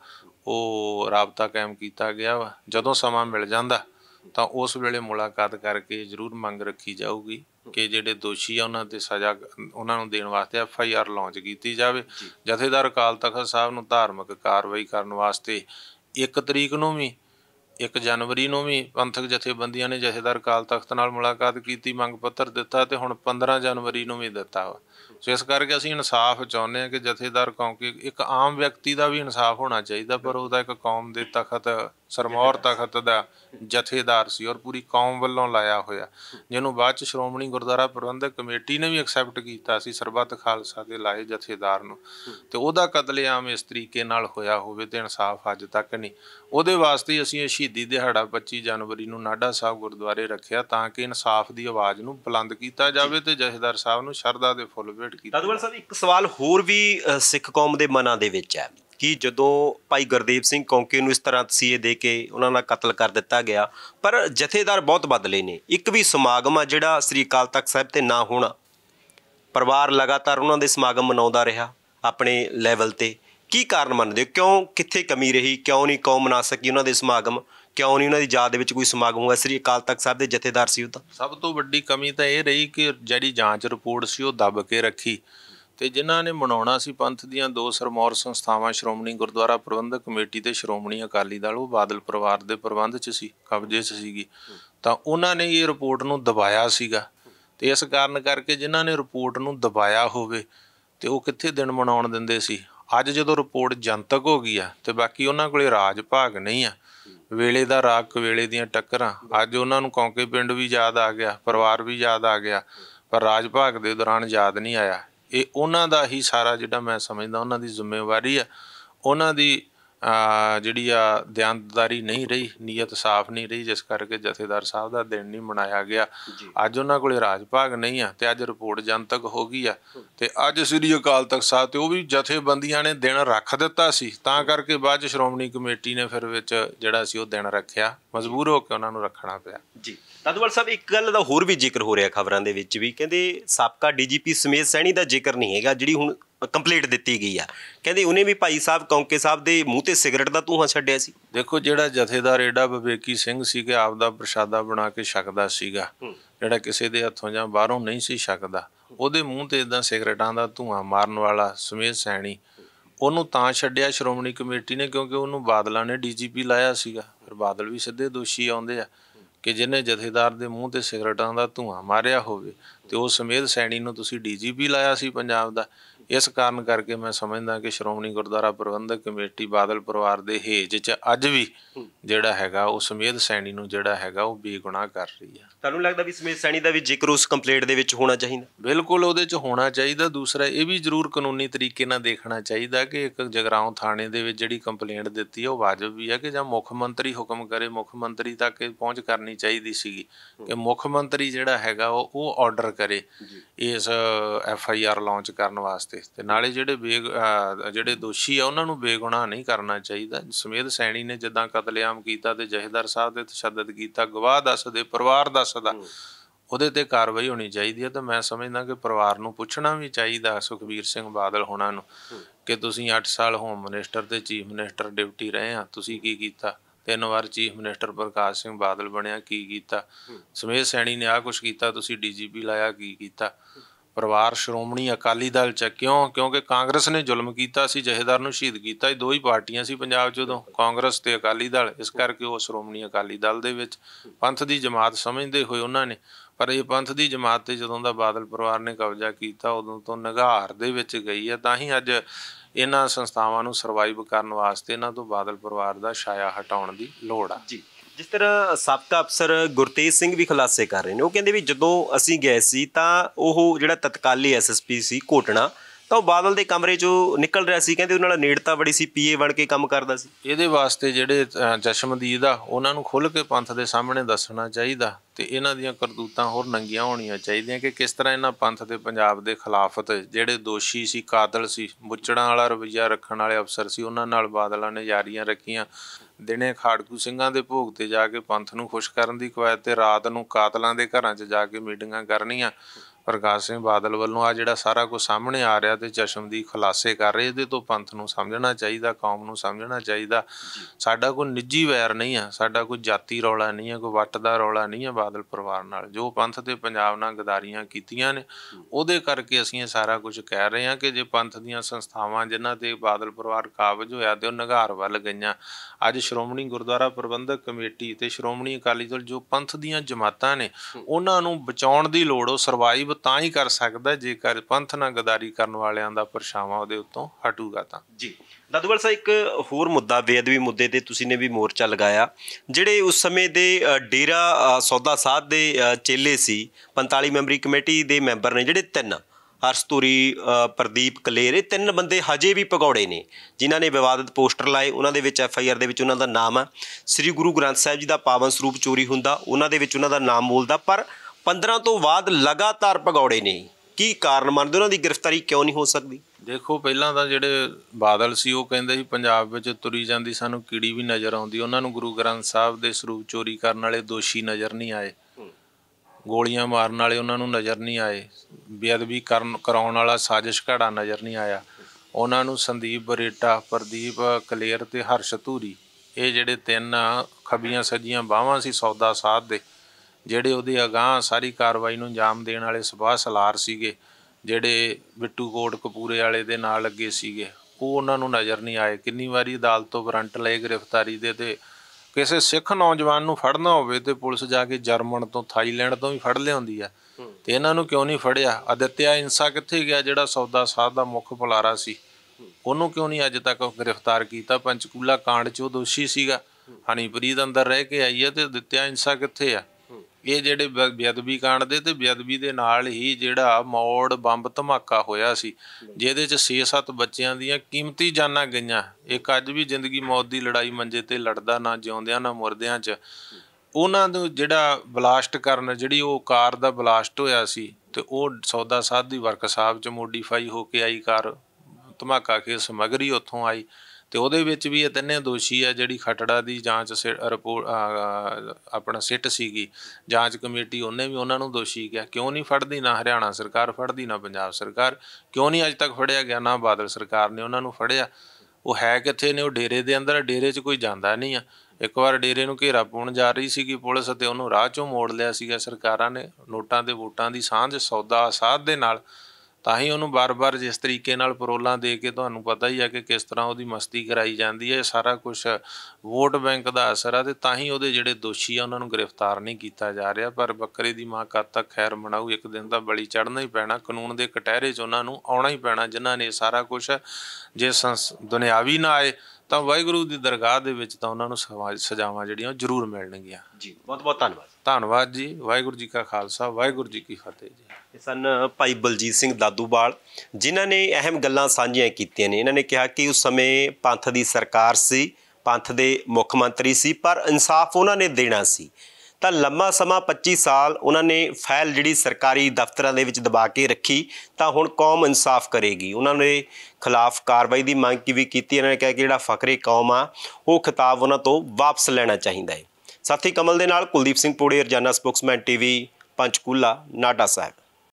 ਉਹ ਰਾਬਤਾ ਕਾਇਮ ਕੀਤਾ ਗਿਆ ਵਾ। ਜਦੋਂ ਸਮਾਂ ਮਿਲ ਜਾਂਦਾ ਤਾਂ ਉਸ ਵੇਲੇ ਮੁਲਾਕਾਤ ਕਰਕੇ ਜ਼ਰੂਰ ਮੰਗ ਰੱਖੀ ਜਾਊਗੀ ਕਿ ਜਿਹੜੇ ਦੋਸ਼ੀ ਆ ਉਹਨਾਂ ਤੇ ਸਜ਼ਾ ਉਹਨਾਂ ਨੂੰ ਦੇਣ ਵਾਸਤੇ ਐਫ ਆਈ ਆਰ ਲਾਂਚ ਕੀਤੀ ਜਾਵੇ। ਜਥੇਦਾਰ ਅਕਾਲ ਤਖ਼ਤ ਸਾਹਿਬ ਨੂੰ ਧਾਰਮਿਕ ਕਾਰਵਾਈ ਕਰਨ ਵਾਸਤੇ ਇੱਕ ਤਰੀਕ ਨੂੰ ਵੀ, ਇੱਕ ਜਨਵਰੀ ਨੂੰ ਵੀ ਪੰਥਕ ਜਥੇਬੰਦੀਆਂ ਨੇ ਜਥੇਦਾਰ ਅਕਾਲ ਤਖ਼ਤ ਨਾਲ ਮੁਲਾਕਾਤ ਕੀਤੀ, ਮੰਗ ਪੱਤਰ ਦਿੱਤਾ ਤੇ ਹੁਣ ਪੰਦਰਾਂ ਜਨਵਰੀ ਨੂੰ ਵੀ ਦਿੱਤਾ ਵਾ। ਸੋ ਇਸ ਕਰਕੇ ਅਸੀਂ ਇਨਸਾਫ ਚਾਹੁੰਦੇ ਹਾਂ ਕਿ ਜਥੇਦਾਰ, ਕਿਉਂਕਿ ਇੱਕ ਆਮ ਵਿਅਕਤੀ ਦਾ ਵੀ ਇਨਸਾਫ ਹੋਣਾ ਚਾਹੀਦਾ, ਪਰ ਉਹਦਾ ਇੱਕ ਕੌਮ ਦੇ ਤਖ਼ਤ ਸਰਮੌਰ ਤਖ਼ਤ ਦਾ ਜਥੇਦਾਰ ਸੀ ਔਰ ਪੂਰੀ ਕੌਮ ਵੱਲੋਂ ਲਾਇਆ ਹੋਇਆ, ਜਿਹਨੂੰ ਬਾਅਦ 'ਚ ਸ਼੍ਰੋਮਣੀ ਗੁਰਦੁਆਰਾ ਪ੍ਰਬੰਧਕ ਕਮੇਟੀ ਨੇ ਵੀ ਐਕਸੈਪਟ ਕੀਤਾ ਸੀ ਸਰਬੱਤ ਖਾਲਸਾ ਦੇ ਲਾਏ ਜਥੇਦਾਰ ਨੂੰ, ਤੇ ਉਹਦਾ ਕਤਲੇਆਮ ਇਸ ਤਰੀਕੇ ਨਾਲ ਹੋਇਆ ਹੋਵੇ ਤੇ ਇਨਸਾਫ ਅੱਜ ਤੱਕ ਨਹੀਂ। ਉਹਦੇ ਵਾਸਤੇ ਅਸੀਂ ਇਹ ਸ਼ਹੀਦੀ ਦਿਹਾੜਾ ਪੱਚੀ ਜਨਵਰੀ ਨੂੰ ਨਾਢਾ ਸਾਹਿਬ ਗੁਰਦੁਆਰੇ ਰੱਖਿਆ ਤਾਂ ਕਿ ਇਨਸਾਫ ਦੀ ਆਵਾਜ਼ ਨੂੰ ਬੁਲੰਦ ਕੀਤਾ ਜਾਵੇ ਤੇ ਜਥੇਦਾਰ ਸਾਹਿਬ ਨੂੰ ਸ਼ਰਧਾ ਦੇ ਫੁੱਲ ਭੇਟ ਕੀਤਾ। ਦਾਦੂਵਾਲ ਸਾਹਿਬ, ਇੱਕ ਸਵਾਲ ਹੋਰ ਵੀ ਸਿੱਖ ਕੌਮ ਦੇ ਮਨਾਂ ਦੇ ਵਿੱਚ ਹੈ ਕਿ ਜਦੋਂ ਭਾਈ ਗੁਰਦੇਵ ਸਿੰਘ ਕੌਂਕੇ ਨੂੰ ਇਸ ਤਰ੍ਹਾਂ ਤਸੀਹੇ ਦੇ ਕੇ ਉਹਨਾਂ ਦਾ ਕਤਲ ਕਰ ਦਿੱਤਾ ਗਿਆ, ਪਰ ਜਥੇਦਾਰ ਬਹੁਤ ਬਦਲੇ ਨੇ। ਇੱਕ ਵੀ ਸਮਾਗਮ ਆ ਜਿਹੜਾ ਸ੍ਰੀ ਅਕਾਲ ਤਖ਼ਤ ਸਾਹਿਬ ਤੇ ਨਾ ਹੋਣਾ, ਪਰਿਵਾਰ ਲਗਾਤਾਰ ਉਹਨਾਂ ਦੇ ਸਮਾਗਮ ਮਨਾਉਂਦਾ ਰਿਹਾ ਆਪਣੇ ਲੈਵਲ ਤੇ। ਕੀ ਕਾਰਨ ਮੰਨਦੇ ਹੋ, ਕਿਉਂ ਕਿੱਥੇ ਕਮੀ ਰਹੀ, ਕਿਉਂ ਨਹੀਂ ਕੌਮ ਮਨਾ ਸਕੀ ਉਹਨਾਂ ਦੇ ਸਮਾਗਮ, ਕਿਉਂ ਨਹੀਂ ਉਹਨਾਂ ਦੀ ਯਾਦ ਦੇ ਵਿੱਚ ਕੋਈ ਸਮਾਗਮ ਹੋਇਆ? ਸ੍ਰੀ ਅਕਾਲ ਤਖ਼ਤ ਸਾਹਿਬ ਦੇ ਜਥੇਦਾਰ ਸੀ ਉਹ ਤਾਂ। ਸਭ ਤੋਂ ਵੱਡੀ ਕਮੀ ਤਾਂ ਇਹ ਰਹੀ ਕਿ ਜਿਹੜੀ ਜਾਂਚ ਰਿਪੋਰਟ ਸੀ ਉਹ ਦੱਬ ਕੇ ਰੱਖੀ ਤੇ ਜਿਨ੍ਹਾਂ ਨੇ ਮਨਾਉਣਾ ਸੀ ਪੰਥ ਦੀਆਂ ਦੋ ਸਰਮੌਰ ਸੰਸਥਾਵਾਂ ਸ਼੍ਰੋਮਣੀ ਗੁਰਦੁਆਰਾ ਪ੍ਰਬੰਧਕ ਕਮੇਟੀ ਤੇ ਸ਼੍ਰੋਮਣੀ ਅਕਾਲੀ ਦਲ, ਉਹ ਬਾਦਲ ਪਰਿਵਾਰ ਦੇ ਪ੍ਰਬੰਧ 'ਚ ਸੀ, ਕਬਜ਼ੇ 'ਚ ਸੀਗੀ, ਤਾਂ ਉਹਨਾਂ ਨੇ ਇਹ ਰਿਪੋਰਟ ਨੂੰ ਦਬਾਇਆ ਸੀਗਾ। ਤੇ ਇਸ ਕਾਰਨ ਕਰਕੇ ਜਿਨ੍ਹਾਂ ਨੇ ਰਿਪੋਰਟ ਨੂੰ ਦਬਾਇਆ ਹੋਵੇ ਤੇ ਉਹ ਕਿੱਥੇ ਦਿਨ ਮਨਾਉਣ ਦਿੰਦੇ ਸੀ। ਅੱਜ ਜਦੋਂ ਰਿਪੋਰਟ ਜਨਤਕ ਹੋ ਗਈ ਆ ਤੇ ਬਾਕੀ ਉਹਨਾਂ ਕੋਲੇ ਰਾਜ ਭਾਗ ਨਹੀਂ ਆ, ਵੇਲੇ ਦਾ ਰਾਗ ਕਵੇਲੇ ਦੀਆਂ ਟੱਕਰਾਂ। ਅੱਜ ਉਹਨਾਂ ਨੂੰ ਕੌਂਕੇ ਪਿੰਡ ਵੀ ਯਾਦ ਆ ਗਿਆ, ਪਰਿਵਾਰ ਵੀ ਯਾਦ ਆ ਗਿਆ, ਪਰ ਰਾਜ ਭਾਗ ਦੇ ਦੌਰਾਨ ਯਾਦ ਨਹੀਂ ਆਇਆ। ਇਹ ਉਹਨਾਂ ਦਾ ਹੀ ਸਾਰਾ ਜਿਹੜਾ ਮੈਂ ਸਮਝਦਾ ਉਹਨਾਂ ਦੀ ਜ਼ਿੰਮੇਵਾਰੀ ਆ, ਉਹਨਾਂ ਦੀ ਜਿਹੜੀ ਆ ਦਿਆਨਤਦਾਰੀ ਨਹੀਂ ਰਹੀ, ਨੀਅਤ ਸਾਫ਼ ਨਹੀਂ ਰਹੀ, ਜਿਸ ਕਰਕੇ ਜਥੇਦਾਰ ਸਾਹਿਬ ਦਾ ਦਿਨ ਨਹੀਂ ਮਨਾਇਆ ਗਿਆ। ਅੱਜ ਉਹਨਾਂ ਕੋਲੇ ਰਾਜ ਭਾਗ ਨਹੀਂ ਆ ਤੇ ਅੱਜ ਰਿਪੋਰਟ ਜਨਤਕ ਹੋ ਗਈ ਆ ਤੇ ਅੱਜ ਸ੍ਰੀ ਅਕਾਲ ਤਖ਼ਤ ਸਾਹਿਬ ਤੇ ਉਹ ਵੀ ਜਥੇਬੰਦੀਆਂ ਨੇ ਦਿਨ ਰੱਖ ਦਿੱਤਾ ਸੀ, ਤਾਂ ਕਰਕੇ ਬਾਅਦ 'ਚ ਸ਼੍ਰੋਮਣੀ ਕਮੇਟੀ ਨੇ ਫਿਰ ਵਿੱਚ ਜਿਹੜਾ ਸੀ ਉਹ ਦਿਨ ਰੱਖਿਆ, ਮਜਬੂਰ ਹੋ ਕੇ ਉਹਨਾਂ ਨੂੰ ਰੱਖਣਾ ਪਿਆ। ਜੀ ਦਾਦੂਵਾਲ ਸਾਹਿਬ, ਇੱਕ ਗੱਲ ਦਾ ਹੋਰ ਵੀ ਜ਼ਿਕਰ ਹੋ ਰਿਹਾ ਖਬਰਾਂ ਦੇ ਵਿੱਚ ਵੀ, ਕਹਿੰਦੇ ਸਾਬਕਾ ਡੀ ਜੀ ਪੀ ਸਮੇਤ ਸੈਣੀ ਦਾ ਜ਼ਿਕਰ ਨਹੀਂ ਹੈਗਾ, ਜਿਹੜੀ ਹੁਣ ਕੰਪਲੀਟ ਦਿੱਤੀ ਗਈ ਆ, ਕਹਿੰਦੇ ਉਹਨੇ ਵੀ ਭਾਈ ਸਾਹਿਬ ਕੌਂਕੇ ਸਾਹਿਬ ਦੇ ਮੂੰਹ ਤੇ ਸਿਗਰਟ ਦਾ ਧੂੰਆਂ ਛੱਡਿਆ ਸੀ। ਦੇਖੋ, ਜਿਹੜਾ ਜਥੇਦਾਰ ਏਡਾ ਵਿਵੇਕੀ ਸਿੰਘ ਸੀ ਕਿ ਆਪਦਾ ਪ੍ਰਸ਼ਾਦਾ ਬਣਾ ਕੇ ਛਕਦਾ ਸੀਗਾ, ਜਿਹੜਾ ਕਿਸੇ ਦੇ ਹੱਥੋਂ ਜਾਂ ਬਾਹਰੋਂ ਨਹੀਂ ਸੀ ਛਕਦਾ, ਉਹਦੇ ਮੂੰਹ ਤੇ ਇਦਾਂ ਸਿਗਰਟਾਂ ਦਾ ਧੂੰਆਂ ਮਾਰਨ ਵਾਲਾ ਸੁਮੇਧ ਸੈਣੀ, ਉਹਨੂੰ ਤਾਂ ਛੱਡਿਆ ਸ਼੍ਰੋਮਣੀ ਕਮੇਟੀ ਨੇ ਕਿਉਂਕਿ ਉਹਨੂੰ ਬਾਦਲਾਂ ਨੇ ਡੀ ਜੀ ਪੀ ਲਾਇਆ ਸੀਗਾ। ਫਿਰ ਬਾਦਲ ਵੀ ਸਿੱਧੇ ਦੋਸ਼ੀ ਆਉਂਦੇ ਆ ਕਿ ਜਿਹਨੇ ਜਥੇਦਾਰ ਦੇ ਮੂੰਹ ਤੇ ਸਿਗਰਟਾਂ ਦਾ ਧੂੰਆਂ ਮਾਰਿਆ ਹੋਵੇ ਤੇ ਉਹ ਸੁਮੇਧ ਸੈਣੀ ਨੂੰ ਤੁਸੀਂ ਡੀ ਜੀ ਪੀ ਲਾਇਆ ਸੀ ਪੰਜਾਬ ਦਾ। ਇਸ ਕਾਰਨ ਕਰਕੇ ਮੈਂ ਸਮਝਦਾ ਕਿ ਸ਼੍ਰੋਮਣੀ ਗੁਰਦੁਆਰਾ ਪ੍ਰਬੰਧਕ ਕਮੇਟੀ ਬਾਦਲ ਪਰਿਵਾਰ ਦੇ ਹੇਜ 'ਚ ਅੱਜ ਵੀ ਜਿਹੜਾ ਹੈਗਾ ਉਹ ਸੁਮੇਧ ਸੈਣੀ ਨੂੰ ਜਿਹੜਾ ਹੈਗਾ ਉਹ ਬੇਗੁਨਾਹ ਕਰ ਰਹੀ ਆ। ਤੁਹਾਨੂੰ ਲੱਗਦਾ ਵੀ ਸੁਮੇਧ ਸੈਣੀ ਦਾ ਵੀ ਜ਼ਿਕਰ ਉਸ ਕੰਪਲੇਂਟ ਦੇ ਵਿੱਚ ਹੋਣਾ ਚਾਹੀਦਾ? ਬਿਲਕੁਲ ਉਹਦੇ 'ਚ ਹੋਣਾ ਚਾਹੀਦਾ। ਦੂਸਰਾ ਇਹ ਵੀ ਜ਼ਰੂਰ ਕਾਨੂੰਨੀ ਤਰੀਕੇ ਨਾਲ ਦੇਖਣਾ ਚਾਹੀਦਾ ਕਿ ਇੱਕ ਜਗਰਾਉਂ ਥਾਣੇ ਦੇ ਵਿੱਚ ਜਿਹੜੀ ਕੰਪਲੇਂਟ ਦਿੱਤੀ ਹੈ ਉਹ ਵਾਜਬ ਵੀ ਹੈ ਕਿ ਜਾਂ ਮੁੱਖ ਮੰਤਰੀ ਹੁਕਮ ਕਰੇ, ਮੁੱਖ ਮੰਤਰੀ ਤੱਕ ਇਹ ਪਹੁੰਚ ਕਰਨੀ ਚਾਹੀਦੀ ਸੀਗੀ ਕਿ ਮੁੱਖ ਮੰਤਰੀ ਜਿਹੜਾ ਹੈਗਾ ਉਹ ਉਹ ਆਰਡਰ ਕਰੇ ਇਸ ਐਫ ਆਈ ਆਰ ਲਾਂਚ ਕਰਨ ਵਾਸਤੇ। ਤੇ ਨਾਲੇ ਜਿਹੜੇ ਬੇ ਜਿਹੜੇ ਦੋਸ਼ੀ ਆ ਉਹਨਾਂ ਨੂੰ ਬੇਗੁਨਾਹ ਨਹੀਂ ਕਰਨਾ ਚਾਹੀਦਾ। ਸੁਮੇਧ ਸੈਣੀ ਨੇ ਜਿੱਦਾਂ ਕਤਲੇਆਮ ਕੀਤਾ ਤੇ ਜਥੇਦਾਰ ਸਾਹਿਬ ਦੇ ਤਸ਼ੱਦਦ ਕੀਤਾ, ਗਵਾਹ ਦੱਸਦੇ, ਪਰਿਵਾਰ ਦੱਸਦਾ, ਉਹਦੇ ਤੇ ਕਾਰਵਾਈ ਹੋਣੀ ਚਾਹੀਦੀ ਹੈ। ਤਾਂ ਮੈਂ ਸਮਝਦਾ ਕਿ ਪਰਿਵਾਰ ਨੂੰ ਪੁੱਛਣਾ ਵੀ ਚਾਹੀਦਾ ਸੁਖਬੀਰ ਸਿੰਘ ਬਾਦਲ ਹੋਣਾ ਨੂੰ ਕਿ ਤੁਸੀਂ ਅੱਠ ਸਾਲ ਹੋਮ ਮਿਨਿਸਟਰ ਤੇ ਚੀਫ ਮਿਨਿਸਟਰ ਡਿਪਟੀ ਰਹੇ ਆ, ਤੁਸੀਂ ਕੀ ਕੀਤਾ? ਤਿੰਨ ਵਾਰ ਚੀਫ ਮਿਨਿਸਟਰ ਪ੍ਰਕਾਸ਼ ਸਿੰਘ ਬਾਦਲ ਬਣਿਆ, ਕੀ ਕੀਤਾ? ਸੁਮੇਧ ਸੈਣੀ ਨੇ ਆਹ ਕੁਛ ਕੀਤਾ, ਤੁਸੀਂ ਡੀ ਜੀ ਪੀ ਲਾਇਆ, ਕੀ ਕੀਤਾ? ਪਰਿਵਾਰ ਸ਼੍ਰੋਮਣੀ ਅਕਾਲੀ ਦਲ 'ਚ ਕਿਉਂ? ਕਿਉਂਕਿ ਕਾਂਗਰਸ ਨੇ ਜ਼ੁਲਮ ਕੀਤਾ ਸੀ, ਜਥੇਦਾਰ ਨੂੰ ਸ਼ਹੀਦ ਕੀਤਾ। ਇਹ ਦੋ ਹੀ ਪਾਰਟੀਆਂ ਸੀ ਪੰਜਾਬ 'ਚ ਉਦੋਂ, ਕਾਂਗਰਸ ਤੇ ਅਕਾਲੀ ਦਲ। ਇਸ ਕਰਕੇ ਉਹ ਸ਼੍ਰੋਮਣੀ ਅਕਾਲੀ ਦਲ ਦੇ ਵਿੱਚ ਪੰਥ ਦੀ ਜਮਾਤ ਸਮਝਦੇ ਹੋਏ ਉਹਨਾਂ ਨੇ, ਪਰ ਇਹ ਪੰਥ ਦੀ ਜਮਾਤ 'ਤੇ ਜਦੋਂ ਦਾ ਬਾਦਲ ਪਰਿਵਾਰ ਨੇ ਕਬਜ਼ਾ ਕੀਤਾ ਉਦੋਂ ਤੋਂ ਨਿਘਾਰ ਦੇ ਵਿੱਚ ਗਈ ਹੈ। ਤਾਂ ਹੀ ਅੱਜ ਇਹਨਾਂ ਸੰਸਥਾਵਾਂ ਨੂੰ ਸਰਵਾਈਵ ਕਰਨ ਵਾਸਤੇ ਇਹਨਾਂ ਤੋਂ ਬਾਦਲ ਪਰਿਵਾਰ ਦਾ ਛਾਇਆ ਹਟਾਉਣ ਦੀ ਲੋੜ ਆ। ਜੀ, ਜਿਸ ਤਰ੍ਹਾਂ ਸਾਬਕਾ ਅਫਸਰ ਗੁਰਤੇਜ ਸਿੰਘ ਵੀ ਖੁਲਾਸੇ ਕਰ ਰਹੇ ਨੇ, ਉਹ ਕਹਿੰਦੇ ਵੀ ਜਦੋਂ ਅਸੀਂ ਗਏ ਸੀ ਤਾਂ ਉਹ ਜਿਹੜਾ ਤਤਕਾਲੀ ਐਸ ਐਸ ਪੀ ਸੀ ਘੋਟਣਾ, ਤਾਂ ਉਹ ਬਾਦਲ ਦੇ ਕਮਰੇ 'ਚੋਂ ਨਿਕਲ ਰਿਹਾ ਸੀ। ਕਹਿੰਦੇ ਉਹਨਾਂ ਨਾਲ ਨੇੜਤਾ ਬੜੀ ਸੀ, ਪੀ ਏ ਬਣ ਕੇ ਕੰਮ ਕਰਦਾ ਸੀ। ਇਹਦੇ ਵਾਸਤੇ ਜਿਹੜੇ ਚਸ਼ਮਦੀਦ ਆ ਉਹਨਾਂ ਨੂੰ ਖੁੱਲ੍ਹ ਕੇ ਪੰਥ ਦੇ ਸਾਹਮਣੇ ਦੱਸਣਾ ਚਾਹੀਦਾ ਤੇ ਇਹਨਾਂ ਦੀਆਂ ਕਰਤੂਤਾਂ ਹੋਰ ਨੰਗੀਆਂ ਹੋਣੀਆਂ ਚਾਹੀਦੀਆਂ ਕਿ ਕਿਸ ਤਰ੍ਹਾਂ ਇਹਨਾਂ ਪੰਥ ਦੇ ਪੰਜਾਬ ਦੇ ਖਿਲਾਫਤ ਜਿਹੜੇ ਦੋਸ਼ੀ ਸੀ, ਕਾਤਲ ਸੀ, ਮੁੱਚੜਾਂ ਵਾਲਾ ਰਵੱਈਆ ਰੱਖਣ ਵਾਲੇ ਅਫਸਰ ਸੀ, ਉਹਨਾਂ ਨਾਲ ਬਾਦਲਾਂ ਨੇ ਯਾਰੀਆਂ ਰੱਖੀਆਂ। ਦਿਨੇ ਖਾੜਕੂ ਸਿੰਘਾਂ ਦੇ ਭੋਗ 'ਤੇ ਜਾ ਕੇ ਪੰਥ ਨੂੰ ਖੁਸ਼ ਕਰਨ ਦੀ ਕਵਾਇਦ ਤੇ ਰਾਤ ਨੂੰ ਕਾਤਲਾਂ ਦੇ ਘਰਾਂ 'ਚ ਜਾ ਕੇ ਮੀਟਿੰਗਾਂ ਕਰਨੀਆਂ। ਪ੍ਰਕਾਸ਼ ਸਿੰਘ ਬਾਦਲ ਵੱਲੋਂ ਆ ਜਿਹੜਾ ਸਾਰਾ ਕੁਝ ਸਾਹਮਣੇ ਆ ਰਿਹਾ ਤੇ ਚਸ਼ਮਦੀਦ ਖੁਲਾਸੇ ਕਰ ਰਹੇ, ਇਹਦੇ ਤੋਂ ਪੰਥ ਨੂੰ ਸਮਝਣਾ ਚਾਹੀਦਾ, ਕੌਮ ਨੂੰ ਸਮਝਣਾ ਚਾਹੀਦਾ। ਸਾਡਾ ਕੋਈ ਨਿੱਜੀ ਵੈਰ ਨਹੀਂ ਆ, ਸਾਡਾ ਕੋਈ ਜਾਤੀ ਰੌਲਾ ਨਹੀਂ ਆ, ਕੋਈ ਵੱਟ ਦਾ ਰੌਲਾ ਨਹੀਂ ਆ ਬਾਦਲ ਪਰਿਵਾਰ ਨਾਲ। ਜੋ ਪੰਥ ਤੇ ਪੰਜਾਬ ਨਾਲ ਗਦਾਰੀਆਂ ਕੀਤੀਆਂ ਨੇ ਉਹਦੇ ਕਰਕੇ ਅਸੀਂ ਇਹ ਸਾਰਾ ਕੁਝ ਕਹਿ ਰਹੇ ਹਾਂ ਕਿ ਜੇ ਪੰਥ ਦੀਆਂ ਸੰਸਥਾਵਾਂ ਜਿਨ੍ਹਾਂ 'ਤੇ ਬਾਦਲ ਪਰਿਵਾਰ ਕਾਬਜ ਹੋਇਆ ਤੇ ਉਹ ਨਿਘਾਰ ਵੱਲ ਗਈਆਂ। ਅੱਜ ਸ਼੍ਰੋਮਣੀ ਗੁਰਦੁਆਰਾ ਪ੍ਰਬੰਧਕ ਕਮੇਟੀ ਤੇ ਸ਼੍ਰੋਮਣੀ ਅਕਾਲੀ ਦਲ ਜੋ ਪੰਥ ਦੀਆਂ ਜਮਾਤਾਂ ਨੇ ਉਹਨਾਂ ਨੂੰ ਬਚਾਉਣ ਦੀ ਲੋੜ, ਉਹ ਸਰਵਾਈਵ ਤਾਂ ਹੀ ਕਰ ਸਕਦਾ ਜੇਕਰ ਪੰਥ ਨਾਲ ਗਦਾਰੀ ਕਰਨ ਵਾਲਿਆਂ ਦਾ ਪਰਛਾਵਾਂ ਉਹਦੇ ਉੱਤੋਂ ਹਟੂਗਾ ਤਾਂ। ਜੀ ਦਾਦੂਵਾਲ ਸਾਹਿਬ, ਇੱਕ ਹੋਰ ਮੁੱਦਾ, ਬੇਅਦਬੀ ਮੁੱਦੇ ਤੇ ਤੁਸੀਂ ਨੇ ਵੀ ਮੋਰਚਾ ਲਗਾਇਆ। ਜਿਹੜੇ ਉਸ ਸਮੇਂ ਦੇ ਡੇਰਾ ਸੌਦਾ ਸਾਧ ਦੇ ਚੇਲੇ ਸੀ, ਪੰਤਾਲੀ ਮੈਂਬਰੀ ਕਮੇਟੀ ਦੇ ਮੈਂਬਰ ਨੇ ਜਿਹੜੇ ਤਿੰਨ, ਹਰਸਤੂਰੀ, ਪ੍ਰਦੀਪ ਕਲੇਰ, ਇਹ ਤਿੰਨ ਬੰਦੇ ਹਜੇ ਵੀ ਭਗੌੜੇ ਨੇ ਜਿਨ੍ਹਾਂ ਨੇ ਵਿਵਾਦਤ ਪੋਸਟਰ ਲਾਏ। ਉਹਨਾਂ ਦੇ ਵਿੱਚ ਐਫ ਆਈ ਆਰ ਦੇ ਵਿੱਚ ਉਹਨਾਂ ਦਾ ਨਾਮ ਆ। ਸ੍ਰੀ ਗੁਰੂ ਗ੍ਰੰਥ ਸਾਹਿਬ ਜੀ ਦਾ ਪਾਵਨ ਸਰੂਪ ਚੋਰੀ ਹੁੰਦਾ, ਉਹਨਾਂ ਦੇ ਵਿੱਚ ਉਹਨਾਂ ਦਾ ਨਾਮ ਬੋਲਦਾ, ਪਰ ਪੰਦਰਾਂ ਤੋਂ ਬਾਅਦ ਲਗਾਤਾਰ ਭਗੌੜੇ ਨੇ। ਕੀ ਕਾਰਨ ਮੰਨਦੇ ਉਹਨਾਂ ਦੀ ਗ੍ਰਿਫਤਾਰੀ ਕਿਉਂ ਨਹੀਂ ਹੋ ਸਕਦੀ? ਦੇਖੋ, ਪਹਿਲਾਂ ਤਾਂ ਜਿਹੜੇ ਬਾਦਲ ਸੀ ਉਹ ਕਹਿੰਦੇ ਸੀ ਪੰਜਾਬ ਵਿੱਚ ਤੁਰੀ ਜਾਂਦੀ ਸਾਨੂੰ ਕੀੜੀ ਵੀ ਨਜ਼ਰ ਆਉਂਦੀ। ਉਹਨਾਂ ਨੂੰ ਗੁਰੂ ਗ੍ਰੰਥ ਸਾਹਿਬ ਦੇ ਸਰੂਪ ਚੋਰੀ ਕਰਨ ਵਾਲੇ ਦੋਸ਼ੀ ਨਜ਼ਰ ਨਹੀਂ ਆਏ, ਗੋਲੀਆਂ ਮਾਰਨ ਵਾਲੇ ਉਹਨਾਂ ਨੂੰ ਨਜ਼ਰ ਨਹੀਂ ਆਏ, ਬੇਅਦਬੀ ਕਰਨ ਕਰਾਉਣ ਵਾਲਾ ਸਾਜ਼ਿਸ਼ ਘੜਾ ਨਜ਼ਰ ਨਹੀਂ ਆਇਆ। ਉਹਨਾਂ ਨੂੰ ਸੰਦੀਪ ਬਰੇਟਾ, ਪ੍ਰਦੀਪ ਕਲੇਰ ਤੇ ਹਰਸ਼ ਧੂਰੀ, ਇਹ ਜਿਹੜੇ ਤਿੰਨ ਖੱਬੀਆਂ ਸੱਜੀਆਂ ਬਾਹਾਂ ਸੀ ਸੌਦਾ ਸਾਧ ਦੇ, ਜਿਹੜੇ ਉਹਦੇ ਅਗਾਂਹ ਸਾਰੀ ਕਾਰਵਾਈ ਨੂੰ ਅੰਜਾਮ ਦੇਣ ਵਾਲੇ ਸੁਭਾਅ ਸਲਾਰ ਸੀਗੇ, ਜਿਹੜੇ ਬਿੱਟੂ ਕੋਟ ਕਪੂਰੇ ਵਾਲੇ ਦੇ ਨਾਲ ਲੱਗੇ ਸੀਗੇ, ਉਹ ਉਹਨਾਂ ਨੂੰ ਨਜ਼ਰ ਨਹੀਂ ਆਏ। ਕਿੰਨੀ ਵਾਰੀ ਅਦਾਲਤ ਤੋਂ ਵਾਰੰਟ ਲਏ ਗ੍ਰਿਫਤਾਰੀ ਦੇ, ਤੇ ਕਿਸੇ ਸਿੱਖ ਨੌਜਵਾਨ ਨੂੰ ਫੜਨਾ ਹੋਵੇ ਤੇ ਪੁਲਿਸ ਜਾ ਕੇ ਜਰਮਨ ਤੋਂ, ਥਾਈਲੈਂਡ ਤੋਂ ਵੀ ਫੜ ਲਿਆਉਂਦੀ ਆ, ਤੇ ਇਹਨਾਂ ਨੂੰ ਕਿਉਂ ਨਹੀਂ ਫੜਿਆ? ਅਦਿੱਤਿਆ ਇੰਸਾ ਕਿੱਥੇ ਗਿਆ ਜਿਹੜਾ ਸੌਦਾ ਸਾਧ ਦਾ ਮੁੱਖ ਪੁਲਾਰਾ ਸੀ? ਉਹਨੂੰ ਕਿਉਂ ਨਹੀਂ ਅੱਜ ਤੱਕ ਗ੍ਰਿਫਤਾਰ ਕੀਤਾ? ਪੰਚਕੂਲਾ ਕਾਂਡ 'ਚ ਉਹ ਦੋਸ਼ੀ ਸੀਗਾ, ਹਨੀਪ੍ਰੀਤ ਅੰਦਰ ਰਹਿ ਕੇ ਆਈ ਹੈ ਤੇ ਅਦਿੱਤਿਆ ਇੰਸਾ ਕਿੱਥੇ ਆ? ਇਹ ਜਿਹੜੇ ਬੇਅਦਬੀ ਕਾਂਡ ਦੇ ਤੇ ਬੇਅਦਬੀ ਦੇ ਨਾਲ ਹੀ ਜਿਹੜਾ ਮੌੜ ਬੰਬ ਧਮਾਕਾ ਹੋਇਆ ਸੀ ਜਿਹਦੇ 'ਚ ਛੇ ਸੱਤ ਬੱਚਿਆਂ ਦੀਆਂ ਕੀਮਤੀ ਜਾਨਾਂ ਗਈਆਂ, ਇੱਕ ਅੱਜ ਵੀ ਜ਼ਿੰਦਗੀ ਮੌਤ ਦੀ ਲੜਾਈ ਮੰਜੇ 'ਤੇ ਲੜਦਾ, ਨਾ ਜਿਉਂਦਿਆਂ ਨਾ ਮੁਰਦਿਆਂ 'ਚ। ਉਹਨਾਂ ਨੂੰ ਜਿਹੜਾ ਬਲਾਸਟ ਕਰਨ, ਜਿਹੜੀ ਉਹ ਕਾਰ ਦਾ ਬਲਾਸਟ ਹੋਇਆ ਸੀ ਤੇ ਉਹ ਸੌਦਾ ਸਾਧ ਦੀ ਵਰਕਸ਼ਾਪ 'ਚ ਮੋਡੀਫਾਈ ਹੋ ਕੇ ਆਈ ਕਾਰ, ਧਮਾਕਾ ਕੇ ਸਮੱਗਰੀ ਉੱਥੋਂ ਆਈ, ਤੇ ਉਹਦੇ ਵਿੱਚ ਵੀ ਇਹ ਤਿੰਨੇ ਦੋਸ਼ੀ ਆ। ਜਿਹੜੀ ਖਟੜਾ ਦੀ ਜਾਂਚ ਰਿਪੋਰਟ ਆਪਣਾ ਸਿੱਟ ਸੀਗੀ ਜਾਂਚ ਕਮੇਟੀ, ਉਹਨੇ ਵੀ ਉਹਨਾਂ ਨੂੰ ਦੋਸ਼ੀ ਕਿਹਾ। ਕਿਉਂ ਨਹੀਂ ਫੜਦੀ? ਨਾ ਹਰਿਆਣਾ ਸਰਕਾਰ ਫੜਦੀ, ਨਾ ਪੰਜਾਬ ਸਰਕਾਰ। ਕਿਉਂ ਨਹੀਂ ਅੱਜ ਤੱਕ ਫੜਿਆ ਗਿਆ? ਨਾ ਬਾਦਲ ਸਰਕਾਰ ਨੇ ਉਹਨਾਂ ਨੂੰ ਫੜਿਆ। ਉਹ ਹੈ ਕਿੱਥੇ ਨੇ? ਉਹ ਡੇਰੇ ਦੇ ਅੰਦਰ, ਡੇਰੇ 'ਚ ਕੋਈ ਜਾਂਦਾ ਨਹੀਂ ਆ। ਇੱਕ ਵਾਰ ਡੇਰੇ ਨੂੰ ਘੇਰਾ ਪਾਉਣ ਜਾ ਰਹੀ ਸੀਗੀ ਪੁਲਿਸ ਅਤੇ ਉਹਨੂੰ ਰਾਹ ਚੋਂ ਮੋੜ ਲਿਆ ਸੀਗਾ ਸਰਕਾਰਾਂ ਨੇ। ਨੋਟਾਂ ਤੇ ਵੋਟਾਂ ਦੀ ਸਾਂਝ ਸੌਦਾ ਸਾਧ ਦੇ ਨਾਲ ਤਾਂ ਹੀ ਉਹਨੂੰ ਬਾਰ-ਬਾਰ ਜਿਸ ਤਰੀਕੇ ਨਾਲ ਪਰੋਲਾਂ ਦੇ ਕੇ ਤੁਹਾਨੂੰ ਪਤਾ ਹੀ ਆ ਕਿ ਕਿਸ ਤਰ੍ਹਾਂ ਉਹਦੀ ਮਸਤੀ ਕਰਾਈ ਜਾਂਦੀ ਹੈ। ਸਾਰਾ ਕੁਛ ਵੋਟ ਬੈਂਕ ਦਾ ਅਸਰ ਆ, ਅਤੇ ਤਾਂ ਹੀ ਉਹਦੇ ਜਿਹੜੇ ਦੋਸ਼ੀ ਆ ਉਹਨਾਂ ਨੂੰ ਗ੍ਰਿਫਤਾਰ ਨਹੀਂ ਕੀਤਾ ਜਾ ਰਿਹਾ। ਪਰ ਬੱਕਰੇ ਦੀ ਮਾਂ ਕਦ ਤੱਕ ਖੈਰ ਮਨਾਊ, ਇੱਕ ਦਿਨ ਤਾਂ ਬਲੀ ਚੜ੍ਹਨਾ ਹੀ ਪੈਣਾ, ਕਾਨੂੰਨ ਦੇ ਕਟਹਿਰੇ 'ਚ ਉਹਨਾਂ ਨੂੰ ਆਉਣਾ ਹੀ ਪੈਣਾ ਜਿਨ੍ਹਾਂ ਨੇ ਸਾਰਾ ਕੁਛ ਜੇ ਸੰਸ ਦੁਨਿਆਵੀ ਨਾ ਆਏ ਤਾਂ ਵਾਹਿਗੁਰੂ ਦੀ ਦਰਗਾਹ ਦੇ ਵਿੱਚ ਤਾਂ ਉਹਨਾਂ ਨੂੰ ਸਵਾ ਸਜ਼ਾਵਾਂ ਜਿਹੜੀਆਂ ਉਹ ਜ਼ਰੂਰ ਮਿਲਣਗੀਆਂ। ਜੀ ਬਹੁਤ ਬਹੁਤ ਧੰਨਵਾਦ। ਧੰਨਵਾਦ ਜੀ। ਵਾਹਿਗੁਰੂ ਜੀ ਕਾ ਖਾਲਸਾ, ਵਾਹਿਗੁਰੂ ਜੀ ਕੀ ਫਤਿਹ ਜੀ। ਇਹ ਸਨ ਭਾਈ ਬਲਜੀਤ ਸਿੰਘ ਦਾਦੂਵਾਲ, ਜਿਨ੍ਹਾਂ ਨੇ ਅਹਿਮ ਗੱਲਾਂ ਸਾਂਝੀਆਂ ਕੀਤੀਆਂ ਨੇ। ਇਹਨਾਂ ਨੇ ਕਿਹਾ ਕਿ ਉਸ ਸਮੇਂ ਪੰਥ ਦੀ ਸਰਕਾਰ ਸੀ, ਪੰਥ ਦੇ ਮੁੱਖ ਮੰਤਰੀ ਸੀ, ਪਰ ਇਨਸਾਫ ਉਹਨਾਂ ਨੇ ਦੇਣਾ ਸੀ। ਤਾਂ ਲੰਮਾ ਸਮਾਂ ਪੱਚੀ ਸਾਲ ਉਹਨਾਂ ਨੇ ਫਾਈਲ ਜਿਹੜੀ ਸਰਕਾਰੀ ਦਫ਼ਤਰਾਂ ਦੇ ਵਿੱਚ ਦਬਾ ਕੇ ਰੱਖੀ, ਤਾਂ ਹੁਣ ਕੌਮ ਇਨਸਾਫ ਕਰੇਗੀ। ਉਹਨਾਂ ਨੇ ਖਿਲਾਫ ਕਾਰਵਾਈ ਦੀ ਮੰਗ ਵੀ ਕੀਤੀ। ਇਹਨਾਂ ਨੇ ਕਿਹਾ ਕਿ ਜਿਹੜਾ ਫਕਰੇ ਕੌਮ ਆ ਉਹ ਖਿਤਾਬ ਉਹਨਾਂ ਤੋਂ ਵਾਪਸ ਲੈਣਾ ਚਾਹੀਦਾ ਹੈ। ਸਾਥੀ ਕਮਲ ਦੇ ਨਾਲ ਕੁਲਦੀਪ ਸਿੰਘ ਪੂੜੇ, ਰੋਜ਼ਾਨਾ ਸਪੋਕਸਮੈਨ ਟੀਵੀ, ਪੰਚਕੂਲਾ, ਨਾਢਾ ਸਾਹਿਬ।